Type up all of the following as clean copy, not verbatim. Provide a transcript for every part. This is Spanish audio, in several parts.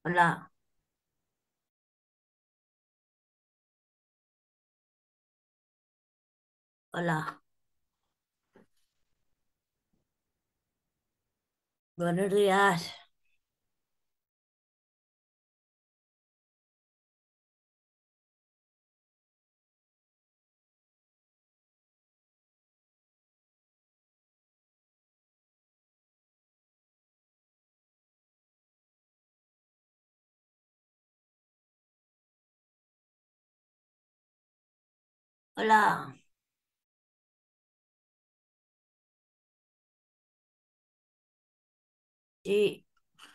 Hola, hola, buenos días. Hola, sí,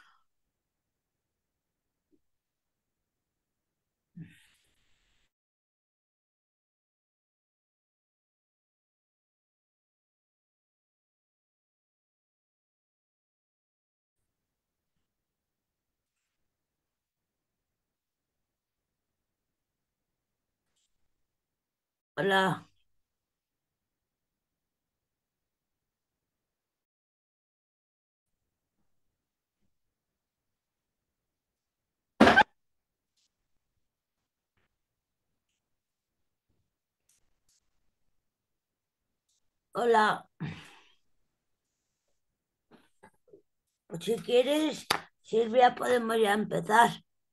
hola, hola. Pues si quieres, Silvia, podemos ya empezar.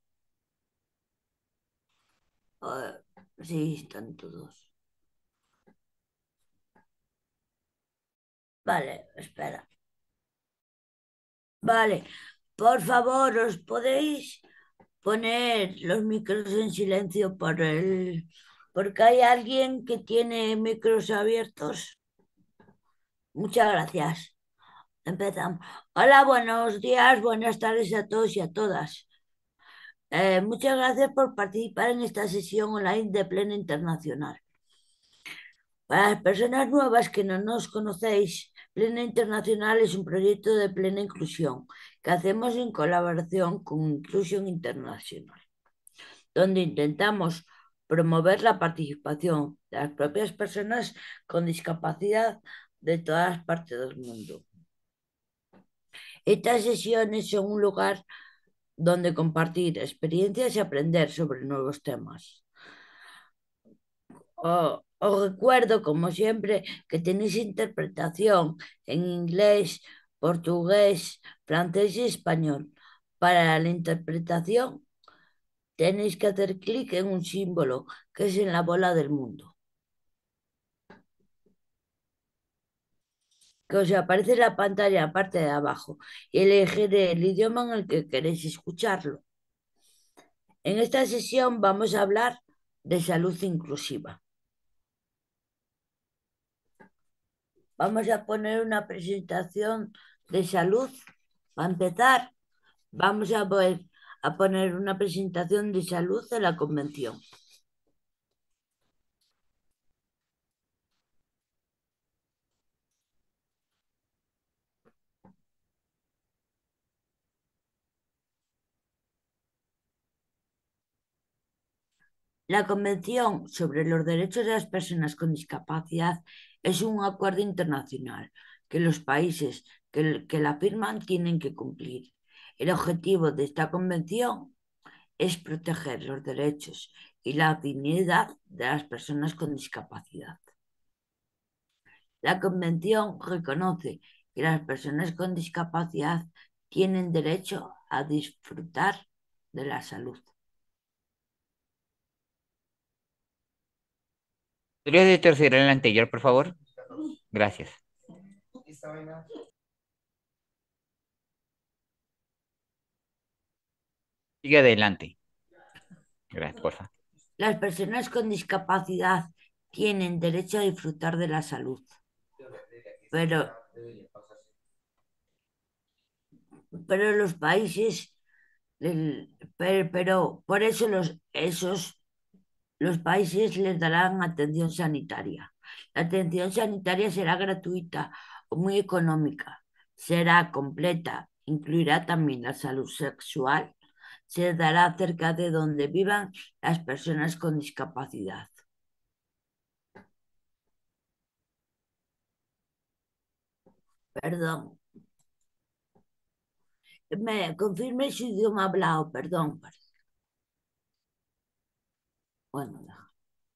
Eh, sí, están todos. Vale, espera. Vale, por favor, ¿os podéis poner los micros en silencio porque hay alguien que tiene micros abiertos? Muchas gracias. Empezamos. Hola, buenos días, buenas tardes a todos y a todas. Muchas gracias por participar en esta sesión online de Plena Internacional. Para las personas nuevas que no nos conocéis, Plena Internacional es un proyecto de plena inclusión que hacemos en colaboración con Inclusion International, donde intentamos promover la participación de las propias personas con discapacidad de todas las partes del mundo. Estas sesiones son un lugar donde compartir experiencias y aprender sobre nuevos temas. Os recuerdo, como siempre, que tenéis interpretación en inglés, portugués, francés y español. Para la interpretación tenéis que hacer clic en un símbolo que es en la bola del mundo, que os aparece en la pantalla, parte de abajo, y elegir el idioma en el que queréis escucharlo. En esta sesión vamos a hablar de salud inclusiva. Vamos a poner una presentación de salud. Para empezar, a poner una presentación de salud de la convención. La Convención sobre los Derechos de las Personas con Discapacidad es un acuerdo internacional que los países que la firman tienen que cumplir. El objetivo de esta convención es proteger los derechos y la dignidad de las personas con discapacidad. La Convención reconoce que las personas con discapacidad tienen derecho a disfrutar de la salud. ¿Podría retroceder al anterior, por favor? Gracias. Sigue adelante. Gracias, por favor. Las personas con discapacidad tienen derecho a disfrutar de la salud, pero, pero los países, pero por eso los países les darán atención sanitaria. La atención sanitaria será gratuita o muy económica, será completa, incluirá también la salud sexual, se dará cerca de donde vivan las personas con discapacidad. Perdón. me confirme su idioma hablado, perdón. Bueno, no.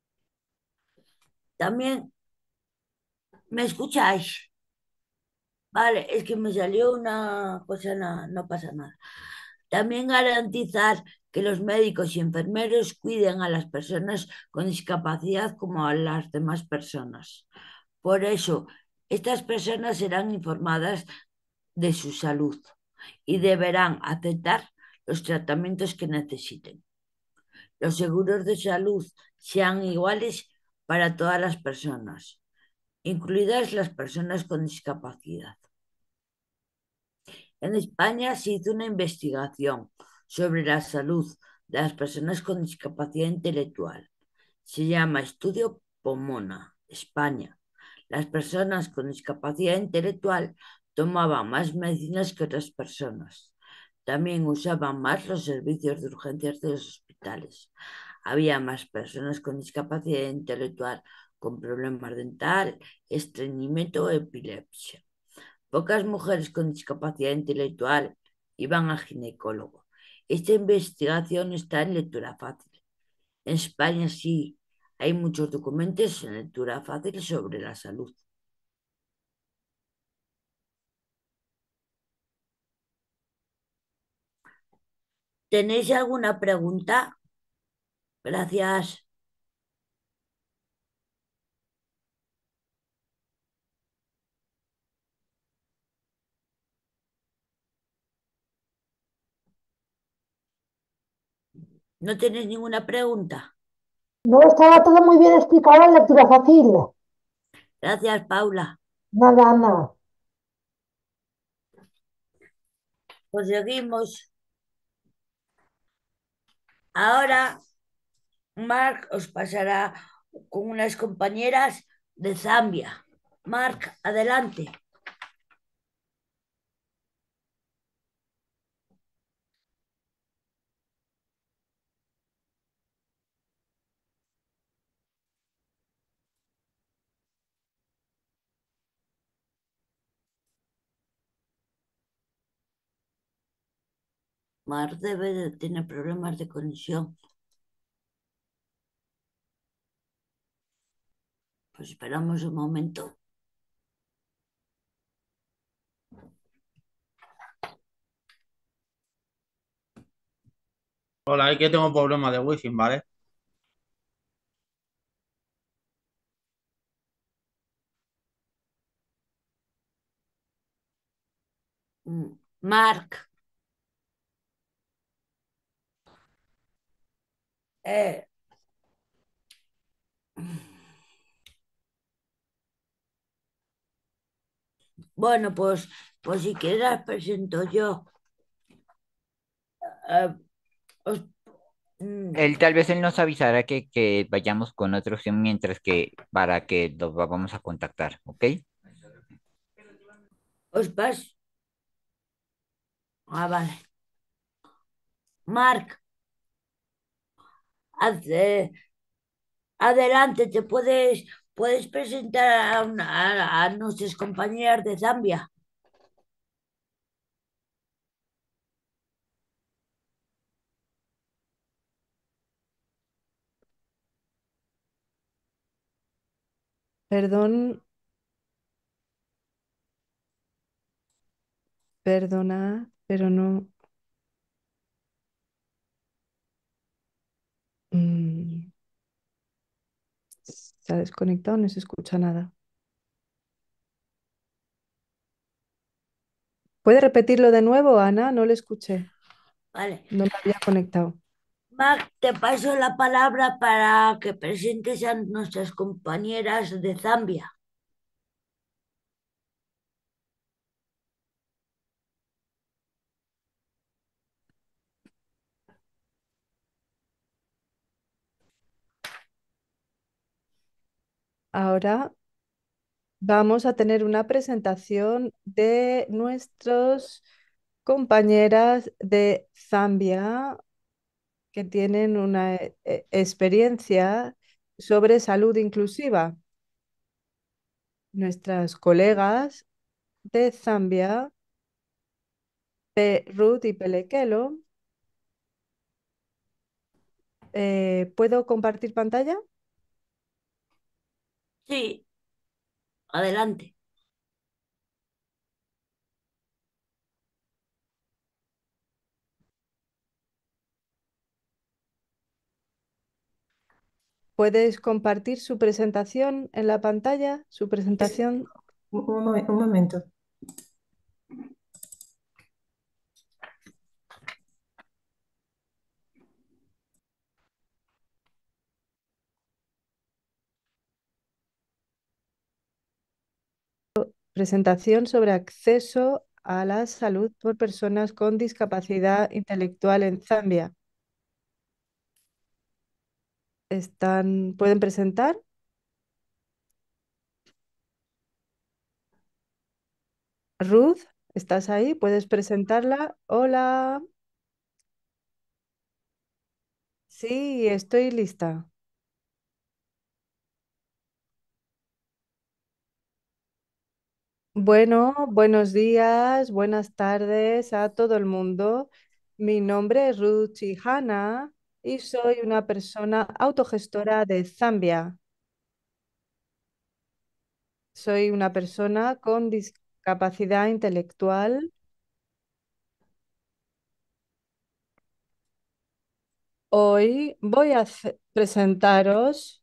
También, ¿me escucháis? Vale, es que me salió una cosa, no, no pasa nada. También garantizar que los médicos y enfermeros cuiden a las personas con discapacidad como a las demás personas. Por eso, estas personas serán informadas de su salud y deberán aceptar los tratamientos que necesiten. Los seguros de salud sean iguales para todas las personas, incluidas las personas con discapacidad. En España se hizo una investigación sobre la salud de las personas con discapacidad intelectual. Se llama Estudio Pomona, España. Las personas con discapacidad intelectual tomaban más medicinas que otras personas. También usaban más los servicios de urgencias de los hospitales. Había más personas con discapacidad intelectual con problemas dental, estreñimiento o epilepsia. Pocas mujeres con discapacidad intelectual iban al ginecólogo. Esta investigación está en lectura fácil. En España sí hay muchos documentos en lectura fácil sobre la salud. ¿Tenéis alguna pregunta? Gracias. ¿No tenéis ninguna pregunta? No estaba todo muy bien explicado en lectura fácil. Gracias, Paula. Nada, Ana. Pues seguimos. Ahora Mark os pasará con unas compañeras de Zambia. Mark, adelante. Mark debe de tener problemas de conexión. Pues esperamos un momento. Hola, es que tengo problemas de wifi, ¿vale? Mark, eh, bueno, pues si quieres las presento yo. Eh, os- Él mm, tal vez él nos avisará que vayamos con otra opción mientras que para que los vamos a contactar, ¿ok? os pas- vale. Mark, adelante, puedes presentar a nuestras compañeras de Zambia. Perdón, perdona, pero no. mm, Se ha desconectado, no se escucha nada. ¿Puede repetirlo de nuevo, Ana? No le escuché. Vale. No me había conectado. Mark, te paso la palabra para que presentes a nuestras compañeras de Zambia. Ahora vamos a tener una presentación de nuestros compañeras de Zambia que tienen una experiencia sobre salud inclusiva. Nuestras colegas de Zambia Ruth y Pelekelo. ¿Puedo compartir pantalla? Sí, adelante. ¿Puedes compartir su presentación en la pantalla? Su Es- presentación. un momento. Presentación sobre acceso a la salud por personas con discapacidad intelectual en Zambia. ¿Pueden presentar? Ruth, ¿estás ahí? ¿Puedes presentarla? Hola. Sí, estoy lista. Bueno, buenos días, buenas tardes a todo el mundo. Mi nombre es Ruth Chihana y soy una persona autogestora de Zambia. Soy una persona con discapacidad intelectual. Hoy voy a presentaros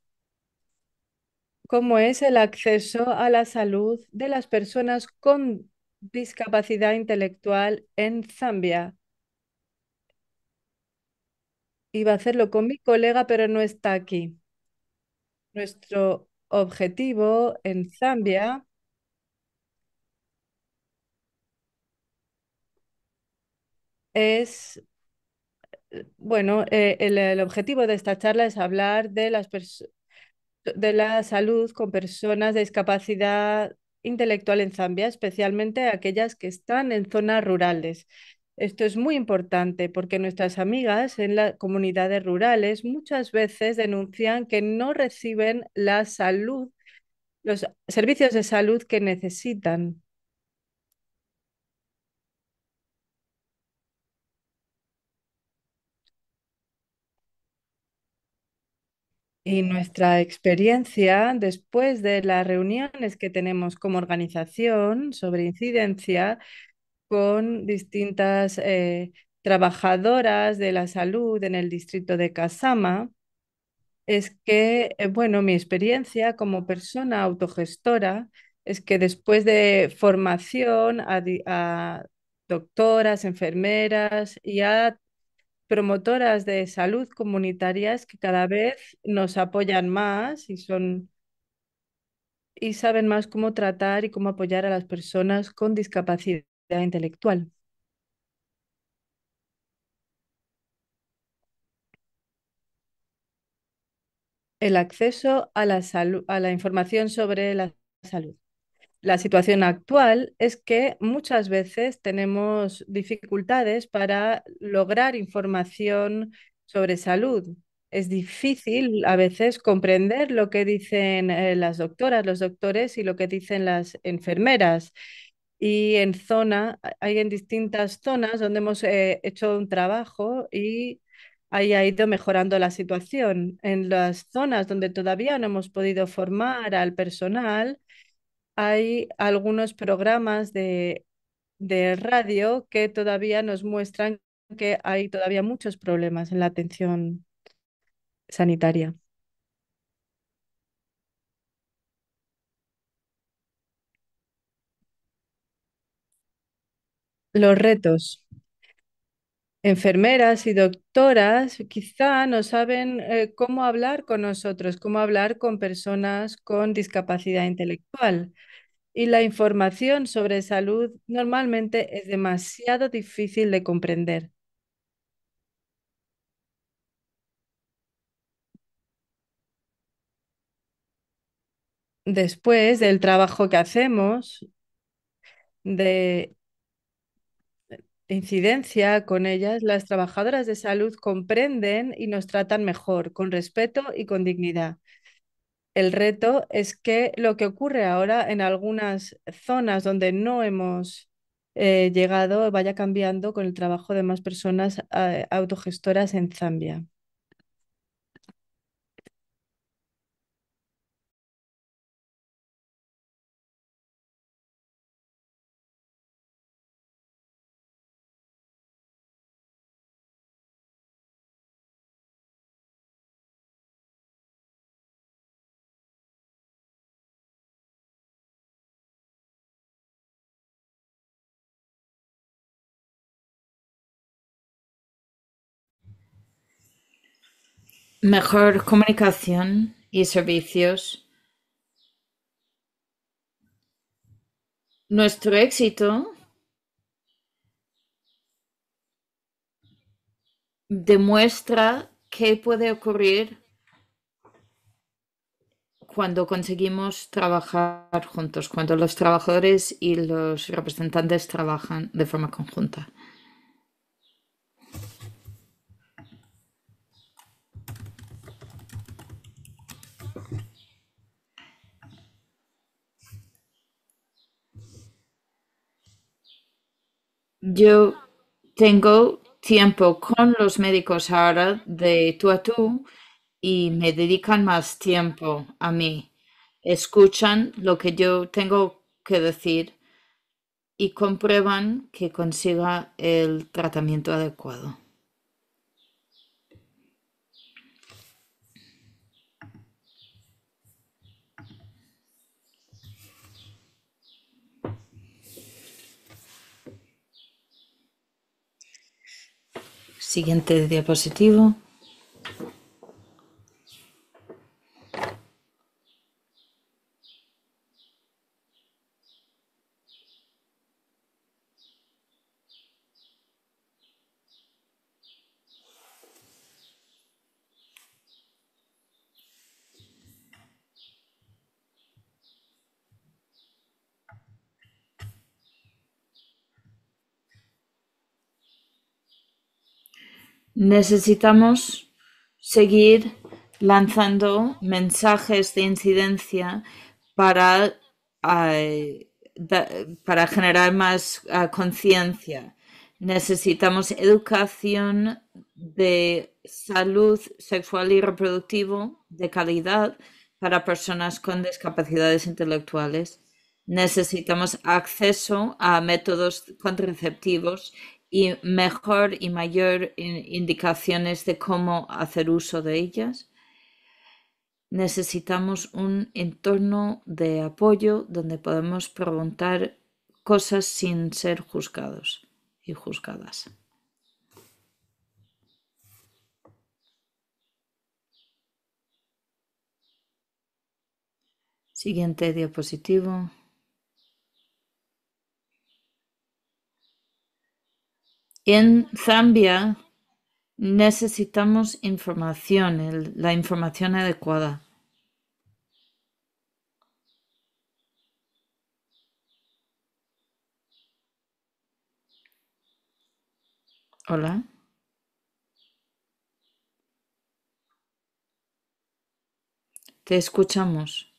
cómo es el acceso a la salud de las personas con discapacidad intelectual en Zambia. Iba a hacerlo con mi colega, pero no está aquí. Nuestro objetivo en Zambia es, bueno, el objetivo de esta charla es hablar de de la salud con personas de discapacidad intelectual en Zambia, especialmente aquellas que están en zonas rurales. Esto es muy importante porque nuestras amigas en las comunidades rurales muchas veces denuncian que no reciben la salud, los servicios de salud que necesitan. Y nuestra experiencia después de las reuniones que tenemos como organización sobre incidencia con distintas trabajadoras de la salud en el distrito de Kasama es que, bueno, mi experiencia como persona autogestora es que después de formación a doctoras, enfermeras y a promotoras de salud comunitarias que cada vez nos apoyan más y saben más cómo tratar y cómo apoyar a las personas con discapacidad intelectual. El acceso a la a la información sobre la salud. La situación actual es que muchas veces tenemos dificultades para lograr información sobre salud. Es difícil a veces comprender lo que dicen las doctoras, los doctores y lo que dicen las enfermeras. Y hay en distintas zonas donde hemos hecho un trabajo y ahí ha ido mejorando la situación. En las zonas donde todavía no hemos podido formar al personal, hay algunos programas de radio que todavía nos muestran que hay todavía muchos problemas en la atención sanitaria. Los retos. Enfermeras y doctoras quizá no saben cómo hablar con nosotros, cómo hablar con personas con discapacidad intelectual. Y la información sobre salud normalmente es demasiado difícil de comprender. Después del trabajo que hacemos de incidencia con ellas, las trabajadoras de salud comprenden y nos tratan mejor, con respeto y con dignidad. El reto es que lo que ocurre ahora en algunas zonas donde no hemos vaya cambiando con el trabajo de más personas autogestoras en Zambia. Mejor comunicación y servicios. Nuestro éxito demuestra qué puede ocurrir cuando conseguimos trabajar juntos, cuando los trabajadores y los representantes trabajan de forma conjunta. Yo tengo tiempo con los médicos ahora de tú a tú y me dedican más tiempo a mí. Escuchan lo que yo tengo que decir y comprueban que consiga el tratamiento adecuado. Siguiente diapositivo. Necesitamos seguir lanzando mensajes de incidencia para, para generar más conciencia. Necesitamos educación de salud sexual y reproductivo de calidad para personas con discapacidades intelectuales. Necesitamos acceso a métodos contraceptivos y mejor y mayor indicaciones de cómo hacer uso de ellas. Necesitamos un entorno de apoyo donde podemos preguntar cosas sin ser juzgados y juzgadas. Siguiente diapositivo. En Zambia necesitamos información, la información adecuada. Hola. Te escuchamos.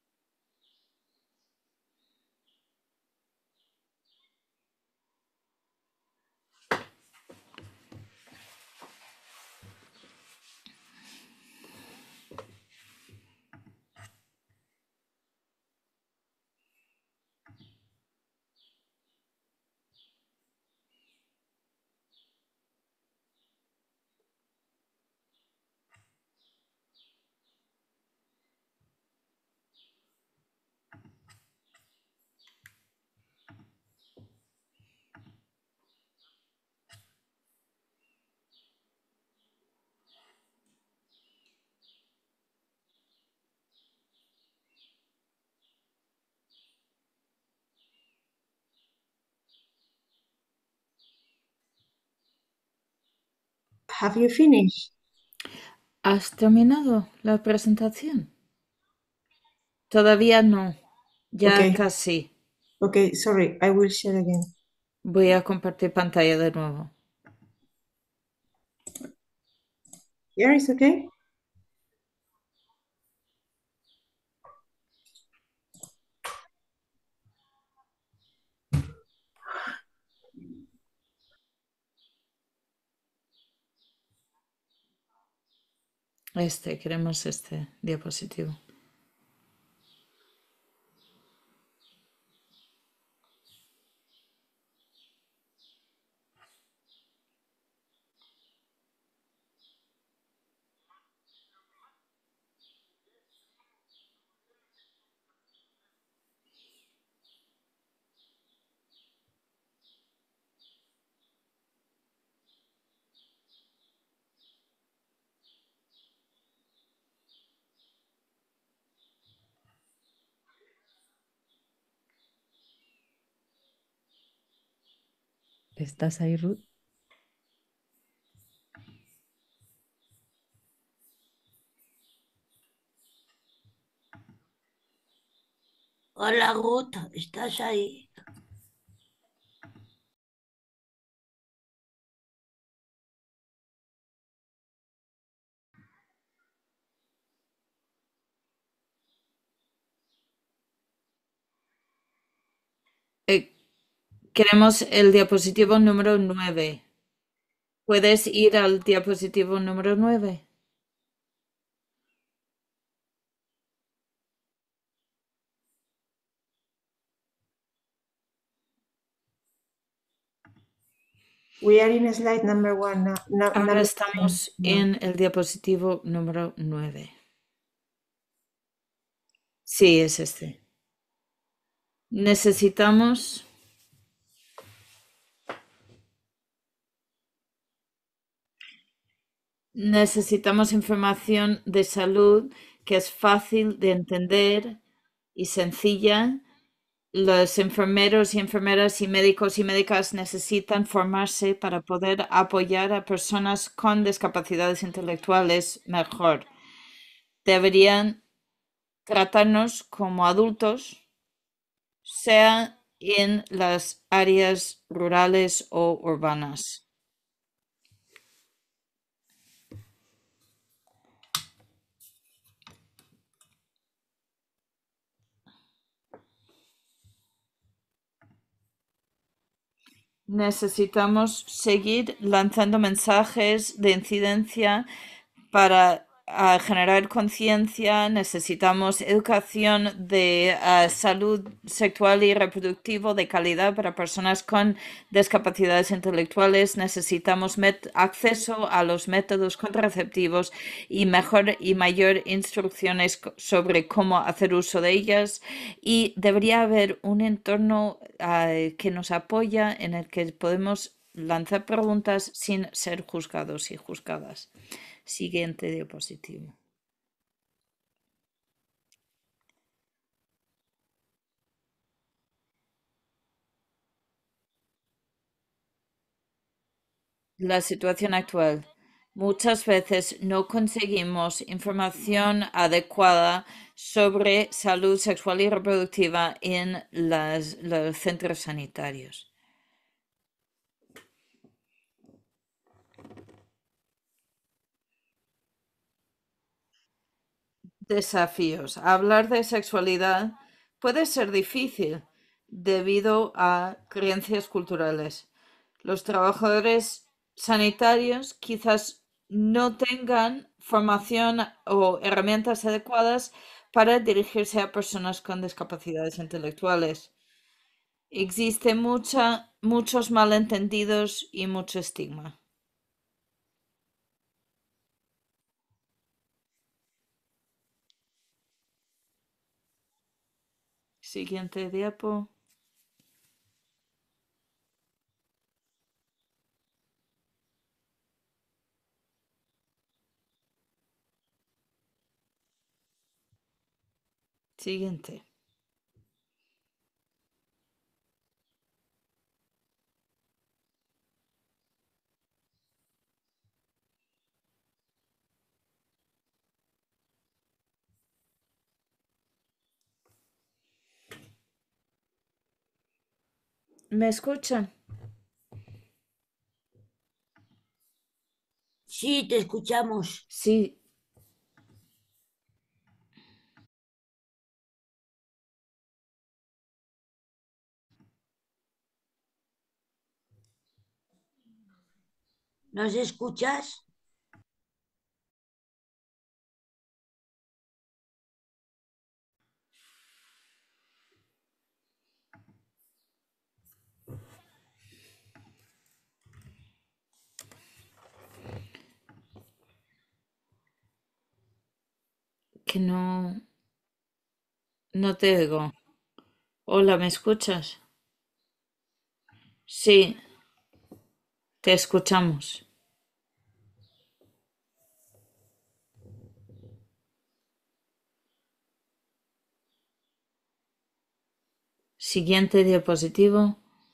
Have you finished? ¿Has terminado la presentación? Todavía no. Ya Okay. casi. Okay, sorry, I will share again. Voy a compartir pantalla de nuevo. Here is okay? Queremos este diapositivo. ¿Estás ahí, Ruth? Hola, Ruth, ¿estás ahí? Queremos el diapositivo número 9. ¿Puedes ir al diapositivo número 9? We are in slide number one now. Ahora Number estamos en el diapositivo número 9. Sí, es este. Necesitamos información de salud que es fácil de entender y sencilla. Los enfermeros y enfermeras y médicos y médicas necesitan formarse para poder apoyar a personas con discapacidades intelectuales mejor. Deberían tratarnos como adultos, sea en las áreas rurales o urbanas. Necesitamos seguir lanzando mensajes de incidencia para generar conciencia. Necesitamos educación de salud sexual y reproductiva de calidad para personas con discapacidades intelectuales. Necesitamos acceso a los métodos contraceptivos y mejor y mayor instrucciones sobre cómo hacer uso de ellas. Y debería haber un entorno que nos apoya, en el que podemos lanzar preguntas sin ser juzgados y juzgadas. Siguiente diapositivo. La situación actual. Muchas veces no conseguimos información adecuada sobre salud sexual y reproductiva en los centros sanitarios. Desafíos. Hablar de sexualidad puede ser difícil debido a creencias culturales. Los trabajadores sanitarios quizás no tengan formación o herramientas adecuadas para dirigirse a personas con discapacidades intelectuales. Existe muchos malentendidos y mucho estigma. Siguiente diapo. Siguiente. ¿Me escuchan? Sí, te escuchamos. Sí. ¿Nos escuchas? que no te oigo. Hola, ¿me escuchas? Sí, te escuchamos. Siguiente diapositivo.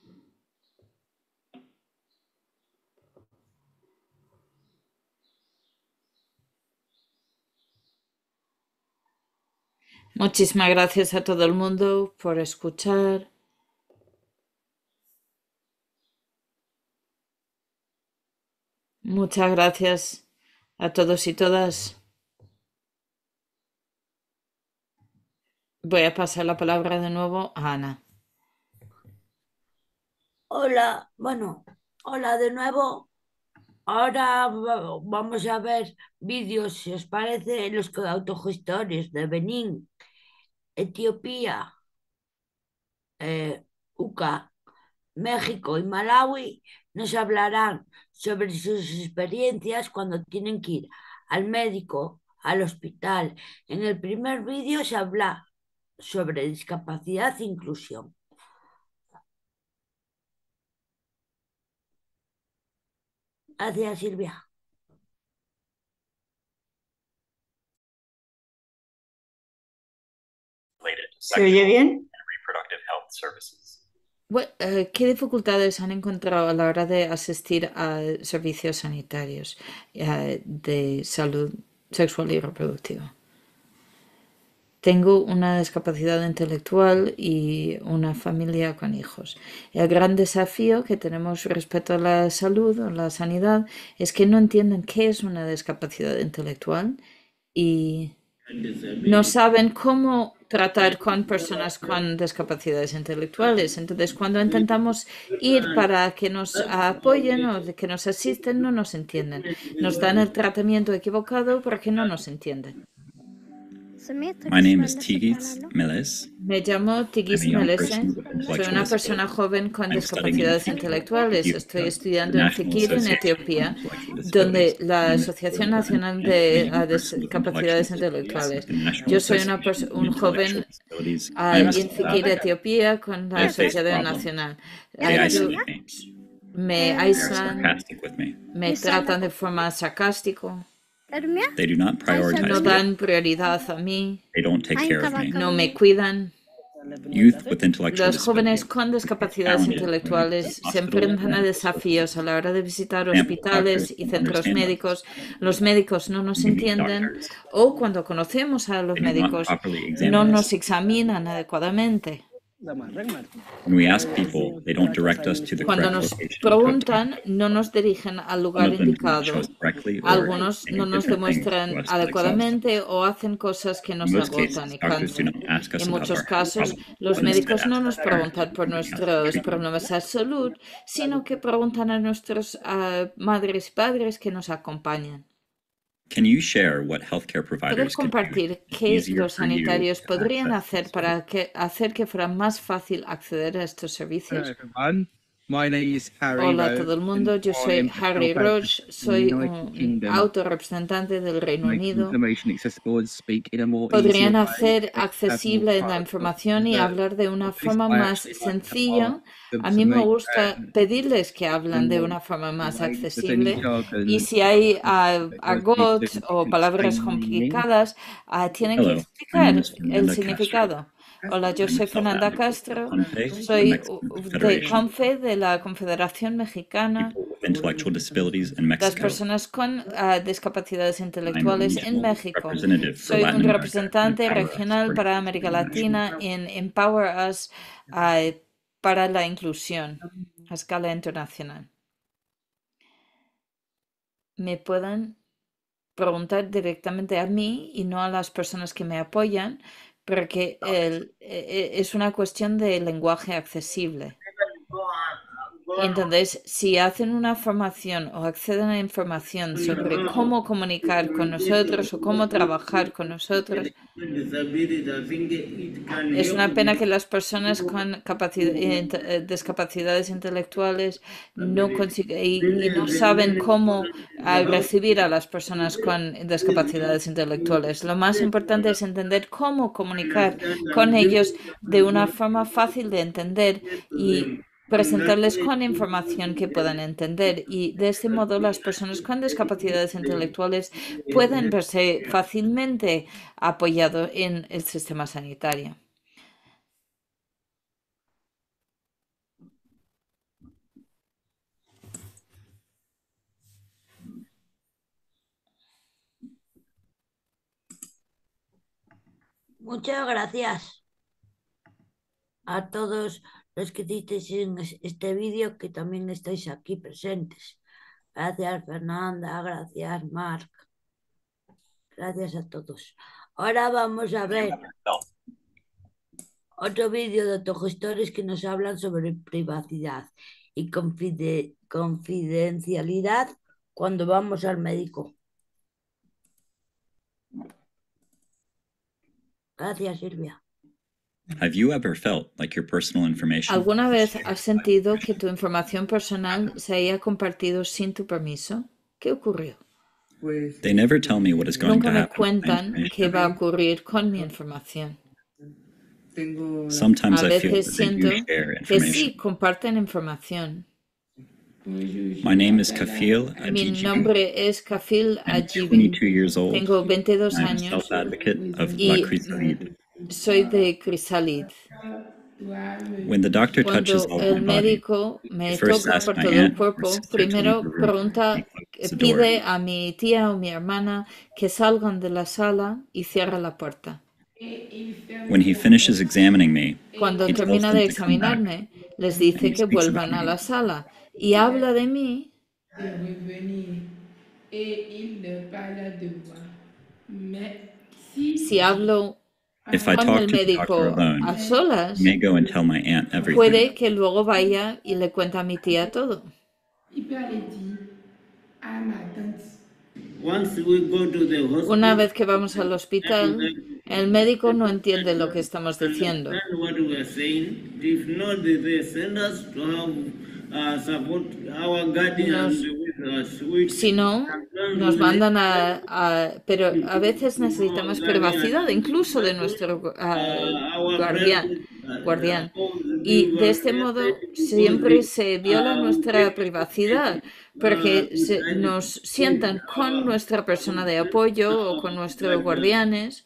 Muchísimas gracias a todo el mundo por escuchar. Muchas gracias a todos y todas. Voy a pasar la palabra de nuevo a Ana. Hola, bueno, hola de nuevo. Ahora vamos a ver vídeos, si os parece, los autogestores de Benín, Etiopía, UCA, México y Malawi nos hablarán sobre sus experiencias cuando tienen que ir al médico, al hospital. En el primer vídeo se habla sobre discapacidad e inclusión. Gracias, Silvia. ¿Se oye bien? ¿Qué dificultades han encontrado a la hora de asistir a servicios sanitarios de salud sexual y reproductiva? Tengo una discapacidad intelectual y una familia con hijos. El gran desafío que tenemos respecto a la salud o la sanidad es que no entienden qué es una discapacidad intelectual y no saben cómo tratar con personas con discapacidades intelectuales. Entonces, cuando intentamos ir para que nos apoyen o que nos asisten, no nos entienden. Nos dan el tratamiento equivocado porque no nos entienden. My name is Tigis Meles. Me llamo Tigis I'm a young Melese. person with Soy intellectual una disability. persona joven con I'm studying in discapacidades Fikir, intelectuales. Ethiopia, Estoy the estudiando en National Fikir, en Association Etiopía, for Intellectual donde Disabilities. la I'm Asociación a Nacional young de person with Discapacidades intellectual Intelectuales. disabilities, the National Yo soy Association for un joven Intellectual Disabilities. I am a en Fikir, Etiopía, con la I face Asociación problems. Nacional. They Yo- isolate me. me They are aíslan, sarcastic with me. me tratan de forma sarcástica, They do not prioritize no me. dan prioridad a mí, They don't take care of me. no me cuidan. Youth with intellectual Los jóvenes disabilities con discapacidades challenges when intelectuales visiting se hospitals enfrentan a and desafíos a la hora de visitar doctors hospitales y don't centros understand us. médicos. Los médicos no nos We meet entienden doctors. o cuando conocemos a los They do not médicos properly no examine us. nos examinan adecuadamente. When we ask people, they don't direct us to the Cuando correct nos location to obtain. preguntan, no nos dirigen al Some lugar of them do not show indicado. us correctly or Algunos they no do nos different things to demuestran us that exhaust us. adecuadamente o hacen cosas que In nos most agotan cases, y doctors do cansan. not ask us En about muchos our health casos, problems, los but instead médicos no ask nos our parents preguntan por when we ask for nuestros treatment. problemas de salud, sino que preguntan a nuestros madres y padres que nos acompañan. Can you share what healthcare ¿Puedes providers could do compartir to make it qué easier los for you sanitarios to podrían access hacer these para services? hacer que fuera más fácil acceder a estos Hello servicios? everyone, my name is Harry Hola a Roach todo el and mundo, yo I soy am a Harry self-advocate Roach, in the soy United un Kingdom, autorrepresentante del Reino making Unido. information accessible and speak in a more easier Podrían way hacer to have more accesible la power. información y And, hablar de una this forma I más actually like to sencilla. ask them A to mí me make gusta pedirles que hablan de more una forma más way if there's any accesible y jargon si hay that you argot can o palabras explain the meaning. complicadas, tienen que Hello, my name explicar is el Fernanda Castro. significado. Hola, yo I'm a soy Fernanda self-advocate Castro, with CONFE, the soy Mexican de Confederation CONFE, de la Confederación Mexicana of People with Intellectual Disabilities in las Mexico. personas con discapacidades I'm a intelectuales en regional México. representative for Soy un Latin America and representante Empower Us regional for para Inclusion América International. Latina en Empower Us para la inclusión a escala internacional. Me pueden preguntar directamente a mí y no a las personas que me apoyan, porque es una cuestión de lenguaje accesible. Entonces, si hacen una formación o acceden a información sobre cómo comunicar con nosotros o cómo trabajar con nosotros, es una pena que las personas con discapacidades intelectuales no consiguen y no saben cómo recibir a las personas con discapacidades intelectuales. Lo más importante es entender cómo comunicar con ellos de una forma fácil de entender y presentarles con información que puedan entender, y de este modo las personas con discapacidades intelectuales pueden verse fácilmente apoyados en el sistema sanitario. Muchas gracias a todos los que hicisteis en este vídeo, que también estáis aquí presentes. Gracias, Fernanda. Gracias, Marc. Gracias a todos. Ahora vamos a ver otro vídeo de autogestores que nos hablan sobre privacidad y confidencialidad cuando vamos al médico. Gracias, Silvia. Have you ever felt like your personal information ¿Alguna vez has sentido que tu información personal se haya compartido sin tu permiso? ¿Qué ocurrió? They never tell me what is going Nunca to me happen with my cuentan qué information. va a ocurrir con mi información. Sometimes A I feel veces that they do siento share que sí information. comparten información. My name is Kafil Mi Adjiji. nombre es Kafil I'm Adjiji. 22 years old. Tengo 22 I'm a años self-advocate of La y Chrysalide. soy de Chrysalid. When the doctor touches Cuando all el my body, médico he me first toca asks por my todo el aunt or cuerpo, sister to leave primero the room. pregunta, He closes the door. pide a mi tía o mi hermana que salgan de la sala y cierra la puerta. When he finishes examining me, Cuando he tells termina them de to come back, examinarme, les and dice he que speaks about vuelvan a me. la sala y habla de mí. Si hablo If I con talk el to the doctor médico alone, a solas, he may go and tell my aunt everything. puede que luego vaya y le cuente a mi tía todo. Una vez que vamos al hospital, el médico no entiende lo que estamos diciendo. Si no, nos mandan pero a veces necesitamos privacidad, incluso de nuestro guardián. Y de este modo siempre se viola nuestra privacidad, porque nos sientan con nuestra persona de apoyo o con nuestros guardianes.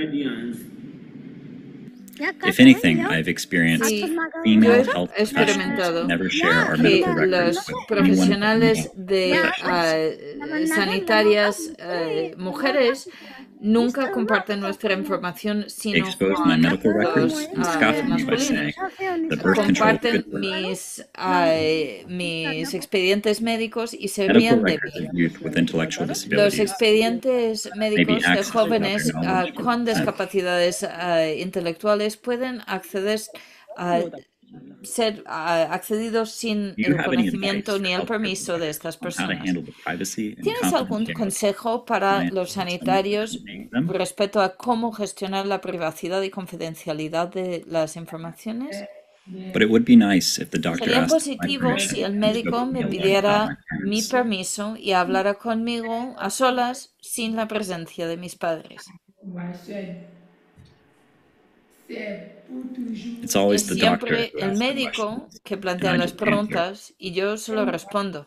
If anything, I've experienced Sí, yo female he health professionals experimentado never share our que medical records los with anyone but profesionales me. de sanitarias mujeres nunca comparten nuestra información They sino expose my con medical records los and scoff at me by masculinos. saying the birth control is Comparten good for mis expedientes médicos y se medical ríen de records mí. of youth with intellectual Los disabilities. expedientes médicos de access without their jóvenes knowledge or con consent. discapacidades intelectuales pueden acceder a ser accedidos sin Do you el have any conocimiento advice ni for el healthcare permiso de estas professionals on how to personas. handle the privacy and ¿Tienes algún confidentiality consejo para clients los and sanitarios names them? respecto a cómo gestionar la privacidad y confidencialidad de las informaciones? But it would be nice if the doctor Sería asked my positivo permission si el and médico spoke to me me alone without pidiera my mi parents. permiso y hablara conmigo a solas sin la presencia de mis padres. It's always Es the doctor siempre who el asks the médico questions, que and plantea I las just answer. preguntas y yo solo respondo.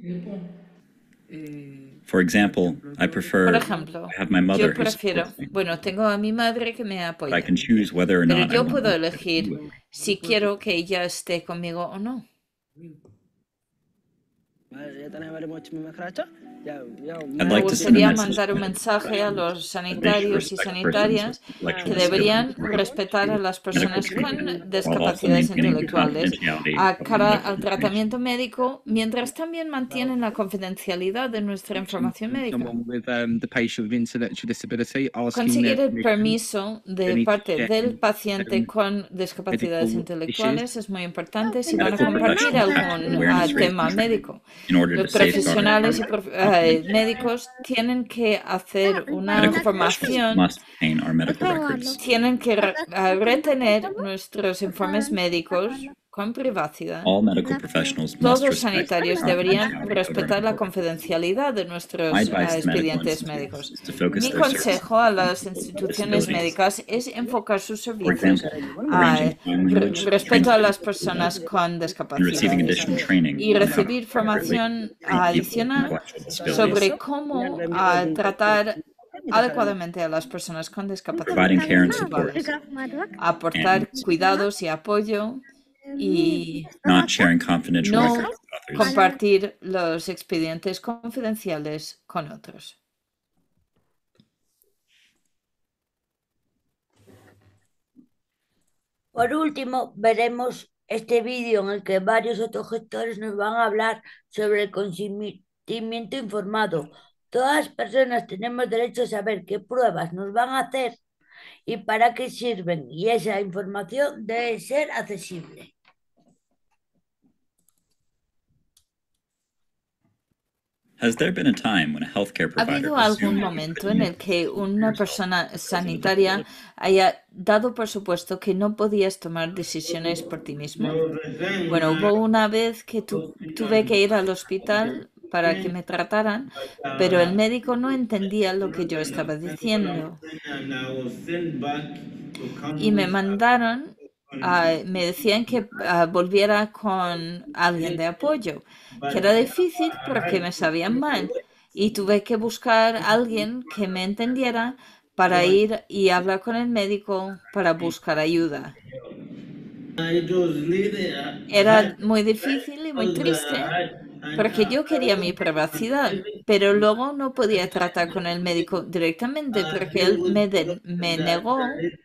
For example, I Por prefer ejemplo, to have my mother yo who prefiero, supports me, bueno, tengo a mi madre que me but I apoya, can choose whether or pero not I yo want puedo her to be elegir with me. si quiero que ella esté conmigo o no. I'd Me like to send a gustaría message mandar un to mensaje a los that they should sanitarios y respect persons sanitarias with que intellectual deberían disabilities, respetar a las medical personas treatment, con while also discapacidades maintaining the intelectuales confidentiality a of the cara medical al information. tratamiento médico, mientras también mantienen la confidencialidad de nuestra información médica. Someone with the patient with intellectual disability asking Conseguir their el permission permiso they de need to parte share del paciente con discapacidades medical intelectuales issues. es muy importante si van a Medical compartir professionals have algún awareness raising tema training médico. in order to Los safeguard profesionales y confidentiality. médicos tienen que hacer una Medical professionals formación, must obtain our medical records. tienen que retener nuestros informes médicos con privacidad. All medical professionals must Todos los respect the sanitarios deberían confidentiality of our respetar la medical records. confidencialidad de nuestros My advice to medical expedientes institutes médicos. is to focus Mi their services consejo a las on instituciones disabilities. médicas es enfocar sus For servicios example, a arranging sign language respeto a las translation personas con and receiving discapacidades additional training y on how to recibir appropriately formación treat people with adicional intellectual sobre disabilities. cómo tratar adecuadamente a las personas con Providing discapacidades care and support intelectuales, aportar and cuidados y apoyo y not sharing confidential no records with others. compartir los expedientes confidenciales con otros. Por último, veremos este vídeo en el que varios autogestores nos van a hablar sobre el consentimiento informado. Todas las personas tenemos derecho a saber qué pruebas nos van a hacer y para qué sirven, y esa información debe ser accesible. Has there been a time when a healthcare ¿Ha provider habido algún assumed momento that en you el que una yourself persona as a sanitaria haya dado por supuesto que no podías tomar decisiones por ti mismo? Bueno, hubo una vez que tuve que ir al hospital para que me trataran, pero el médico no entendía lo que yo estaba diciendo y me mandaron, me decían que volviera con alguien de apoyo, que era difícil porque me sabían mal y tuve que buscar a alguien que me entendiera para ir y hablar con el médico para buscar ayuda. Era muy difícil y muy triste porque yo quería mi privacidad, pero luego no podía tratar con el médico directamente porque él me negó.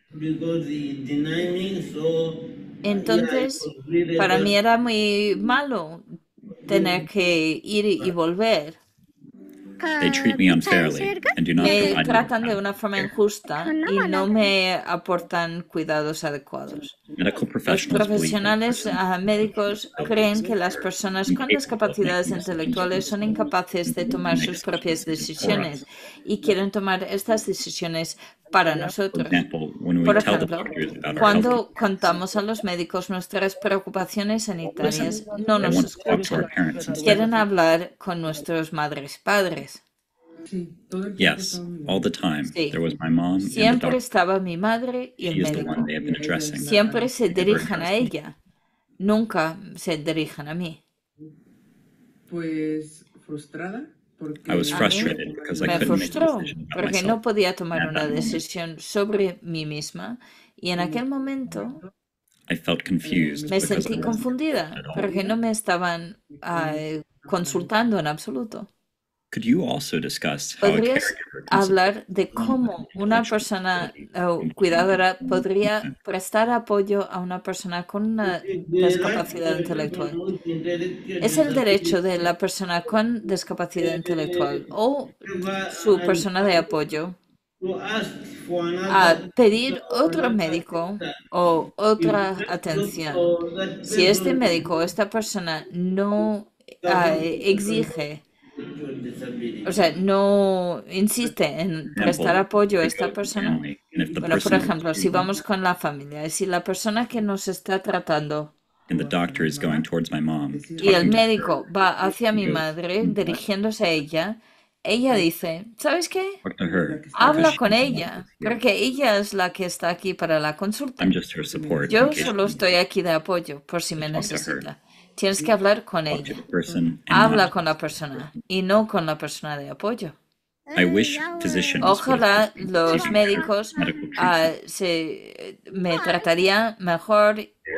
Entonces, para mí era muy malo tener que ir y volver. they treat me unfairly and do not Me provide me tratan de with una forma care. injusta y no me aportan cuidados adecuados. Medical Los professionals believe that profesionales persons médicos with creen disabilities que las personas con incapable of discapacidades making decisions intelectuales for son themselves incapaces de tomar make sus such propias decisions for decisiones us. y quieren tomar estas decisiones para For nosotros. example, when we Por tell the ejemplo, doctors about our health cuando contamos a los médicos nuestras preocupaciones sanitarias, no they nos want to talk to our escuchan. parents instead. Quieren hablar con nuestros madres y padres. Yes, all the time. Sí. There was my mom and the Siempre doctor. estaba mi madre y el She is the médico. one they have been addressing. Siempre se Never dirigen a addressed me. ella, nunca se dirigen a mí. Pues frustrada I was A mí frustrated because I me couldn't make a frustró decision about porque myself no podía tomar at una that moment. decisión sobre mí misma y en aquel momento I felt confused me because I sentí wasn't confundida at all. porque no me estaban consultando en absoluto. Could you also discuss how a ¿Podrías caregiver can hablar support de cómo una intellectual persona disability cuidadora podría prestar apoyo a una persona con una discapacidad intelectual? ¿Es el derecho de la persona con discapacidad intelectual o su persona de apoyo a pedir otro médico o otra atención? Si este médico o esta persona no exige, o sea, no insiste en prestar apoyo a esta persona. Bueno, por ejemplo, si vamos con la familia, y si la persona que nos está tratando and the doctor is going towards my mom, y el talking to her, médico va hacia mi madre, dirigiéndose a ella dice, ¿sabes qué? talk to her Habla because con she's ella, porque ella es la que está aquí para la consulta. I'm just her support. Yo in case solo you estoy aquí de apoyo por si me Talk to her. necesita. Tienes que hablar con talk to ella. the person and Habla not. con la persona y no con la persona de apoyo. I wish physicians would Ojalá assist me los receiving médicos medical treatment me tratarían mejor they are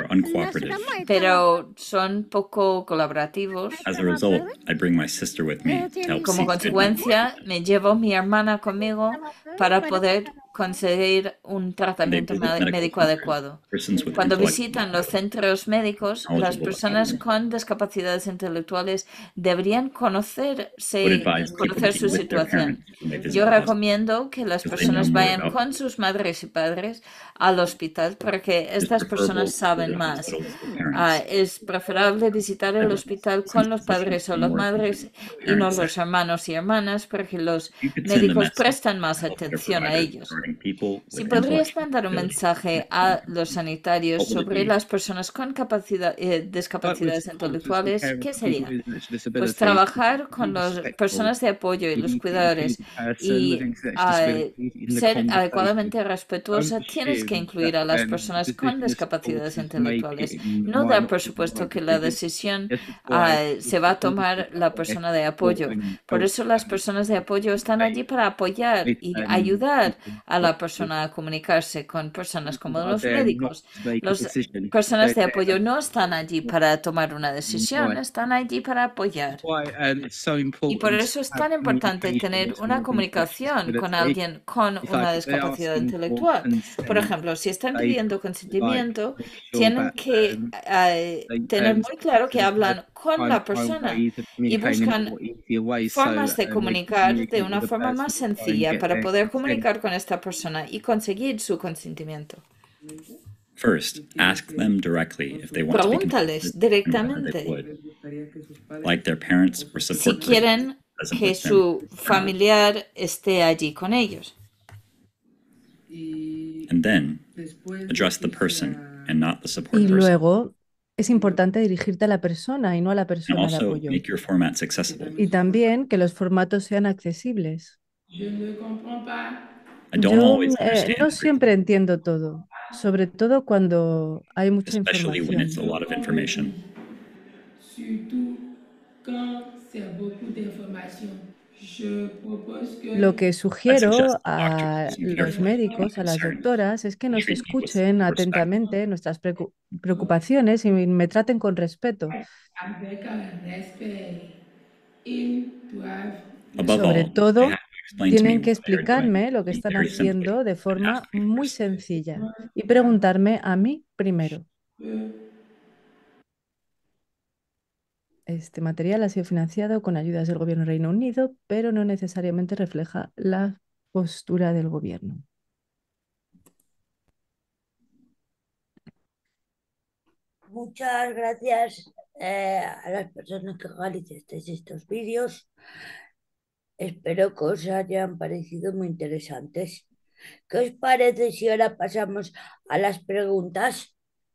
uncooperative. pero son poco colaborativos. As a result, I bring my sister with me to help Como seek treatment. consecuencia, me llevo mi hermana conmigo para poder conseguir un tratamiento médico adecuado. Persons with Cuando intellectual visitan los centros médicos, las personas con discapacidades intelectuales deberían would advise people conocer to su be with their situación. parents when they visit Yo the hospital. recomiendo que las Because they know personas more vayan about con sus madres y padres al hospital porque It's estas preferable personas to saben the más. hospital with the parents. Es preferable visitar el hospital con los padres o las madres y no los hermanos y hermanas porque los You could send a médicos message prestan más to healthcare atención a providers ellos. regarding people Si with podrías intellectual mandar un disabilities. mensaje a los sanitarios What would it sobre be? las personas con discapacidades intelectuales, ¿qué sería? People with intellectual Pues disability, trabajar con be las respectful. personas de apoyo y You los need to cuidadores include the person with y intellectual disability in the ser conversation. adecuadamente respetuosa, Don't tienes que assume incluir that a las when personas the con decision is discapacidades supported to make intelectuales. it No might dar not por be the supuesto right que la decision. decisión This is why se va a tomar la persona de apoyo. Por eso las personas de apoyo están allí para apoyar y ayudar a la persona a comunicarse con personas como los médicos. Las personas de apoyo no están allí para tomar una decisión, están allí para apoyar. Y por eso es tan importante tener una comunicación con alguien con una discapacidad intelectual. Por ejemplo, si están pidiendo consentimiento, tienen que tener muy claro que hablan con la persona y buscan formas de comunicar de una forma más sencilla para poder comunicar con esta persona y conseguir su consentimiento. First, ask them directly if they want to be Pregúntales consulted and whether they directamente would. Like their parents or si support group quieren present que with them. su familiar esté allí con ellos. And then, address the person and not the support Y person. luego es importante dirigirte a la persona y no a la And persona de also, apoyo. make your formats accessible. Y también que los formatos sean accesibles. I don't Yo always understand no everything, siempre entiendo todo, sobre todo cuando hay mucha especially when it's a información. lot of information. Lo que I sugiero suggest a doctors listen los carefully to médicos, a las concerns, doctoras, es que nos treat me with escuchen respect, atentamente nuestras preocupaciones y me traten con respeto. above Sobre all, they todo, have to explain to me tienen que what they are doing explicarme lo que in están very simply haciendo de and forma ask me muy first. sencilla y preguntarme a mí primero. Este material ha sido financiado con ayudas del Gobierno del Reino Unido, pero no necesariamente refleja la postura del Gobierno. Muchas gracias a las personas que realizasteis estos vídeos. Espero que os hayan parecido muy interesantes. ¿Qué os parece si ahora pasamos a las preguntas?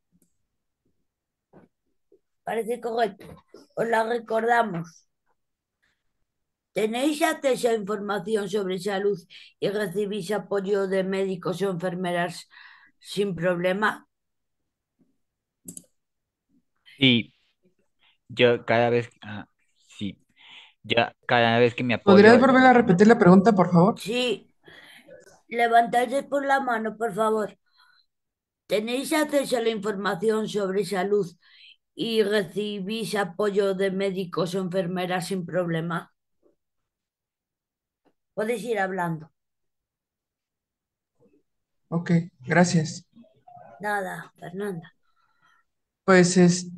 Parece correcto. Os las recordamos. ¿Tenéis acceso a información sobre salud y recibís apoyo de médicos o enfermeras sin problema? Sí, yo cada vez, sí, ya cada vez que me ¿Podrías apoyo, volver a repetir la pregunta, por favor? Sí. Levantáis por la mano, por favor. ¿Tenéis acceso a la información sobre salud y recibís apoyo de médicos o enfermeras sin problema? Podéis ir hablando. Ok, gracias. Nada, Fernanda. Pues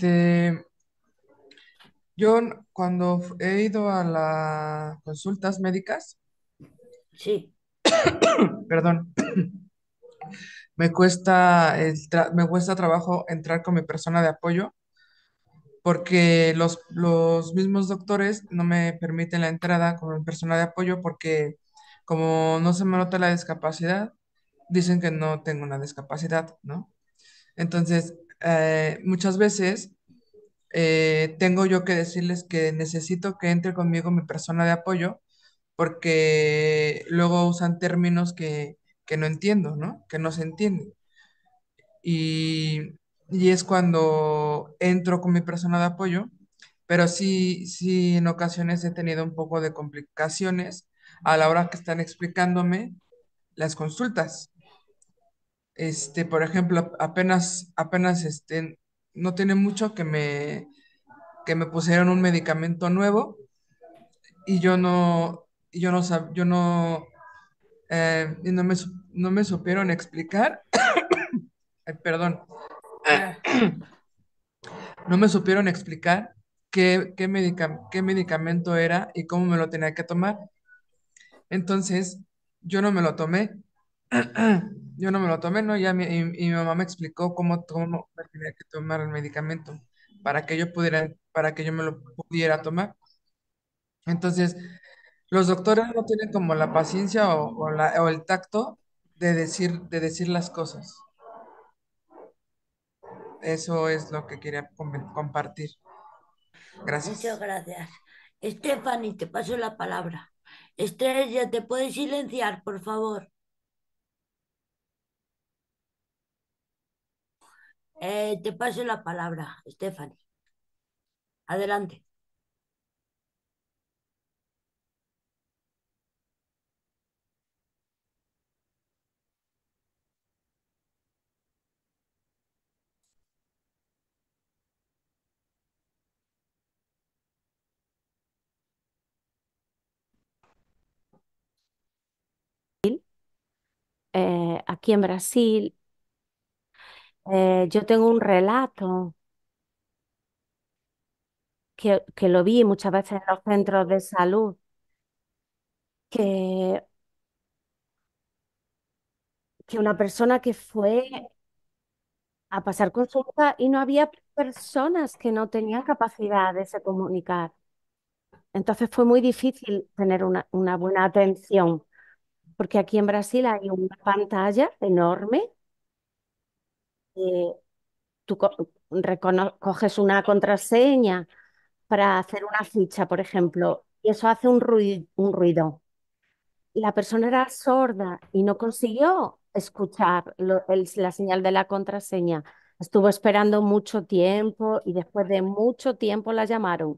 yo cuando he ido a las consultas médicas, Sí. perdón, me cuesta trabajo entrar con mi persona de apoyo porque los mismos doctores no me permiten la entrada con mi persona de apoyo porque como no se me nota la discapacidad, dicen que no tengo una discapacidad, ¿no? Entonces, muchas veces tengo yo que decirles que necesito que entre conmigo mi persona de apoyo porque luego usan términos que no entiendo, ¿no? Que no se entienden. Y es cuando entro con mi persona de apoyo, pero sí en ocasiones he tenido un poco de complicaciones a la hora que están explicándome las consultas. Por ejemplo, apenas no tiene mucho que me pusieron un medicamento nuevo y y no me supieron explicar, ay, perdón, Ah, no me supieron explicar qué medicamento era y cómo me lo tenía que tomar. Entonces, yo no me lo tomé. Yo no me lo tomé, ¿no? Y mi mamá me explicó cómo me tenía que tomar el medicamento para que yo me lo pudiera tomar. Entonces, los doctores no tienen como la paciencia o el tacto de decir las cosas. Eso es lo que quería compartir. muchas Gracias. gracias. Stephanie, te paso la palabra. Estrella, ¿te puedes silenciar, por favor? Te paso la palabra, Stephanie. Adelante. Aquí en Brasil, yo tengo un relato que lo vi muchas veces en los centros de salud, que, que una persona que fue a pasar consulta y no había personas que no tenían capacidad de se comunicar. Entonces fue muy difícil tener una buena atención, porque aquí en Brasil hay una pantalla enorme. Tú coges una contraseña para hacer una ficha, por ejemplo, y eso hace un ruido. La persona era sorda y no consiguió escuchar la señal de la contraseña. Estuvo esperando mucho tiempo y después de mucho tiempo la llamaron.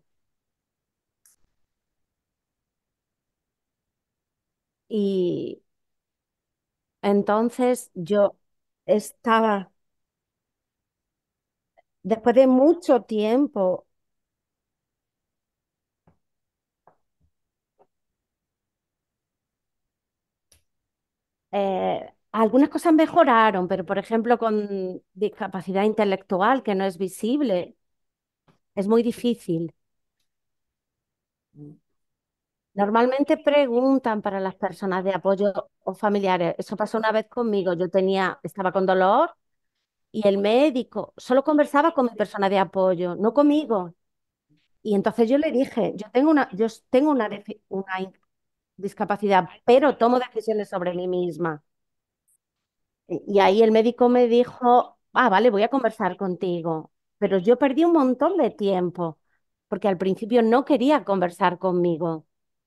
Y entonces yo estaba, después de mucho tiempo, algunas cosas mejoraron, pero por ejemplo con discapacidad intelectual que no es visible, es muy difícil. Normalmente preguntan para las personas de apoyo o familiares. Eso pasó una vez conmigo. Estaba con dolor y el médico solo conversaba con mi persona de apoyo, no conmigo. Y entonces yo le dije, yo tengo discapacidad, pero tomo decisiones sobre mí misma. Y ahí el médico me dijo, vale, voy a conversar contigo. Pero yo perdí un montón de tiempo, porque al principio no quería conversar conmigo.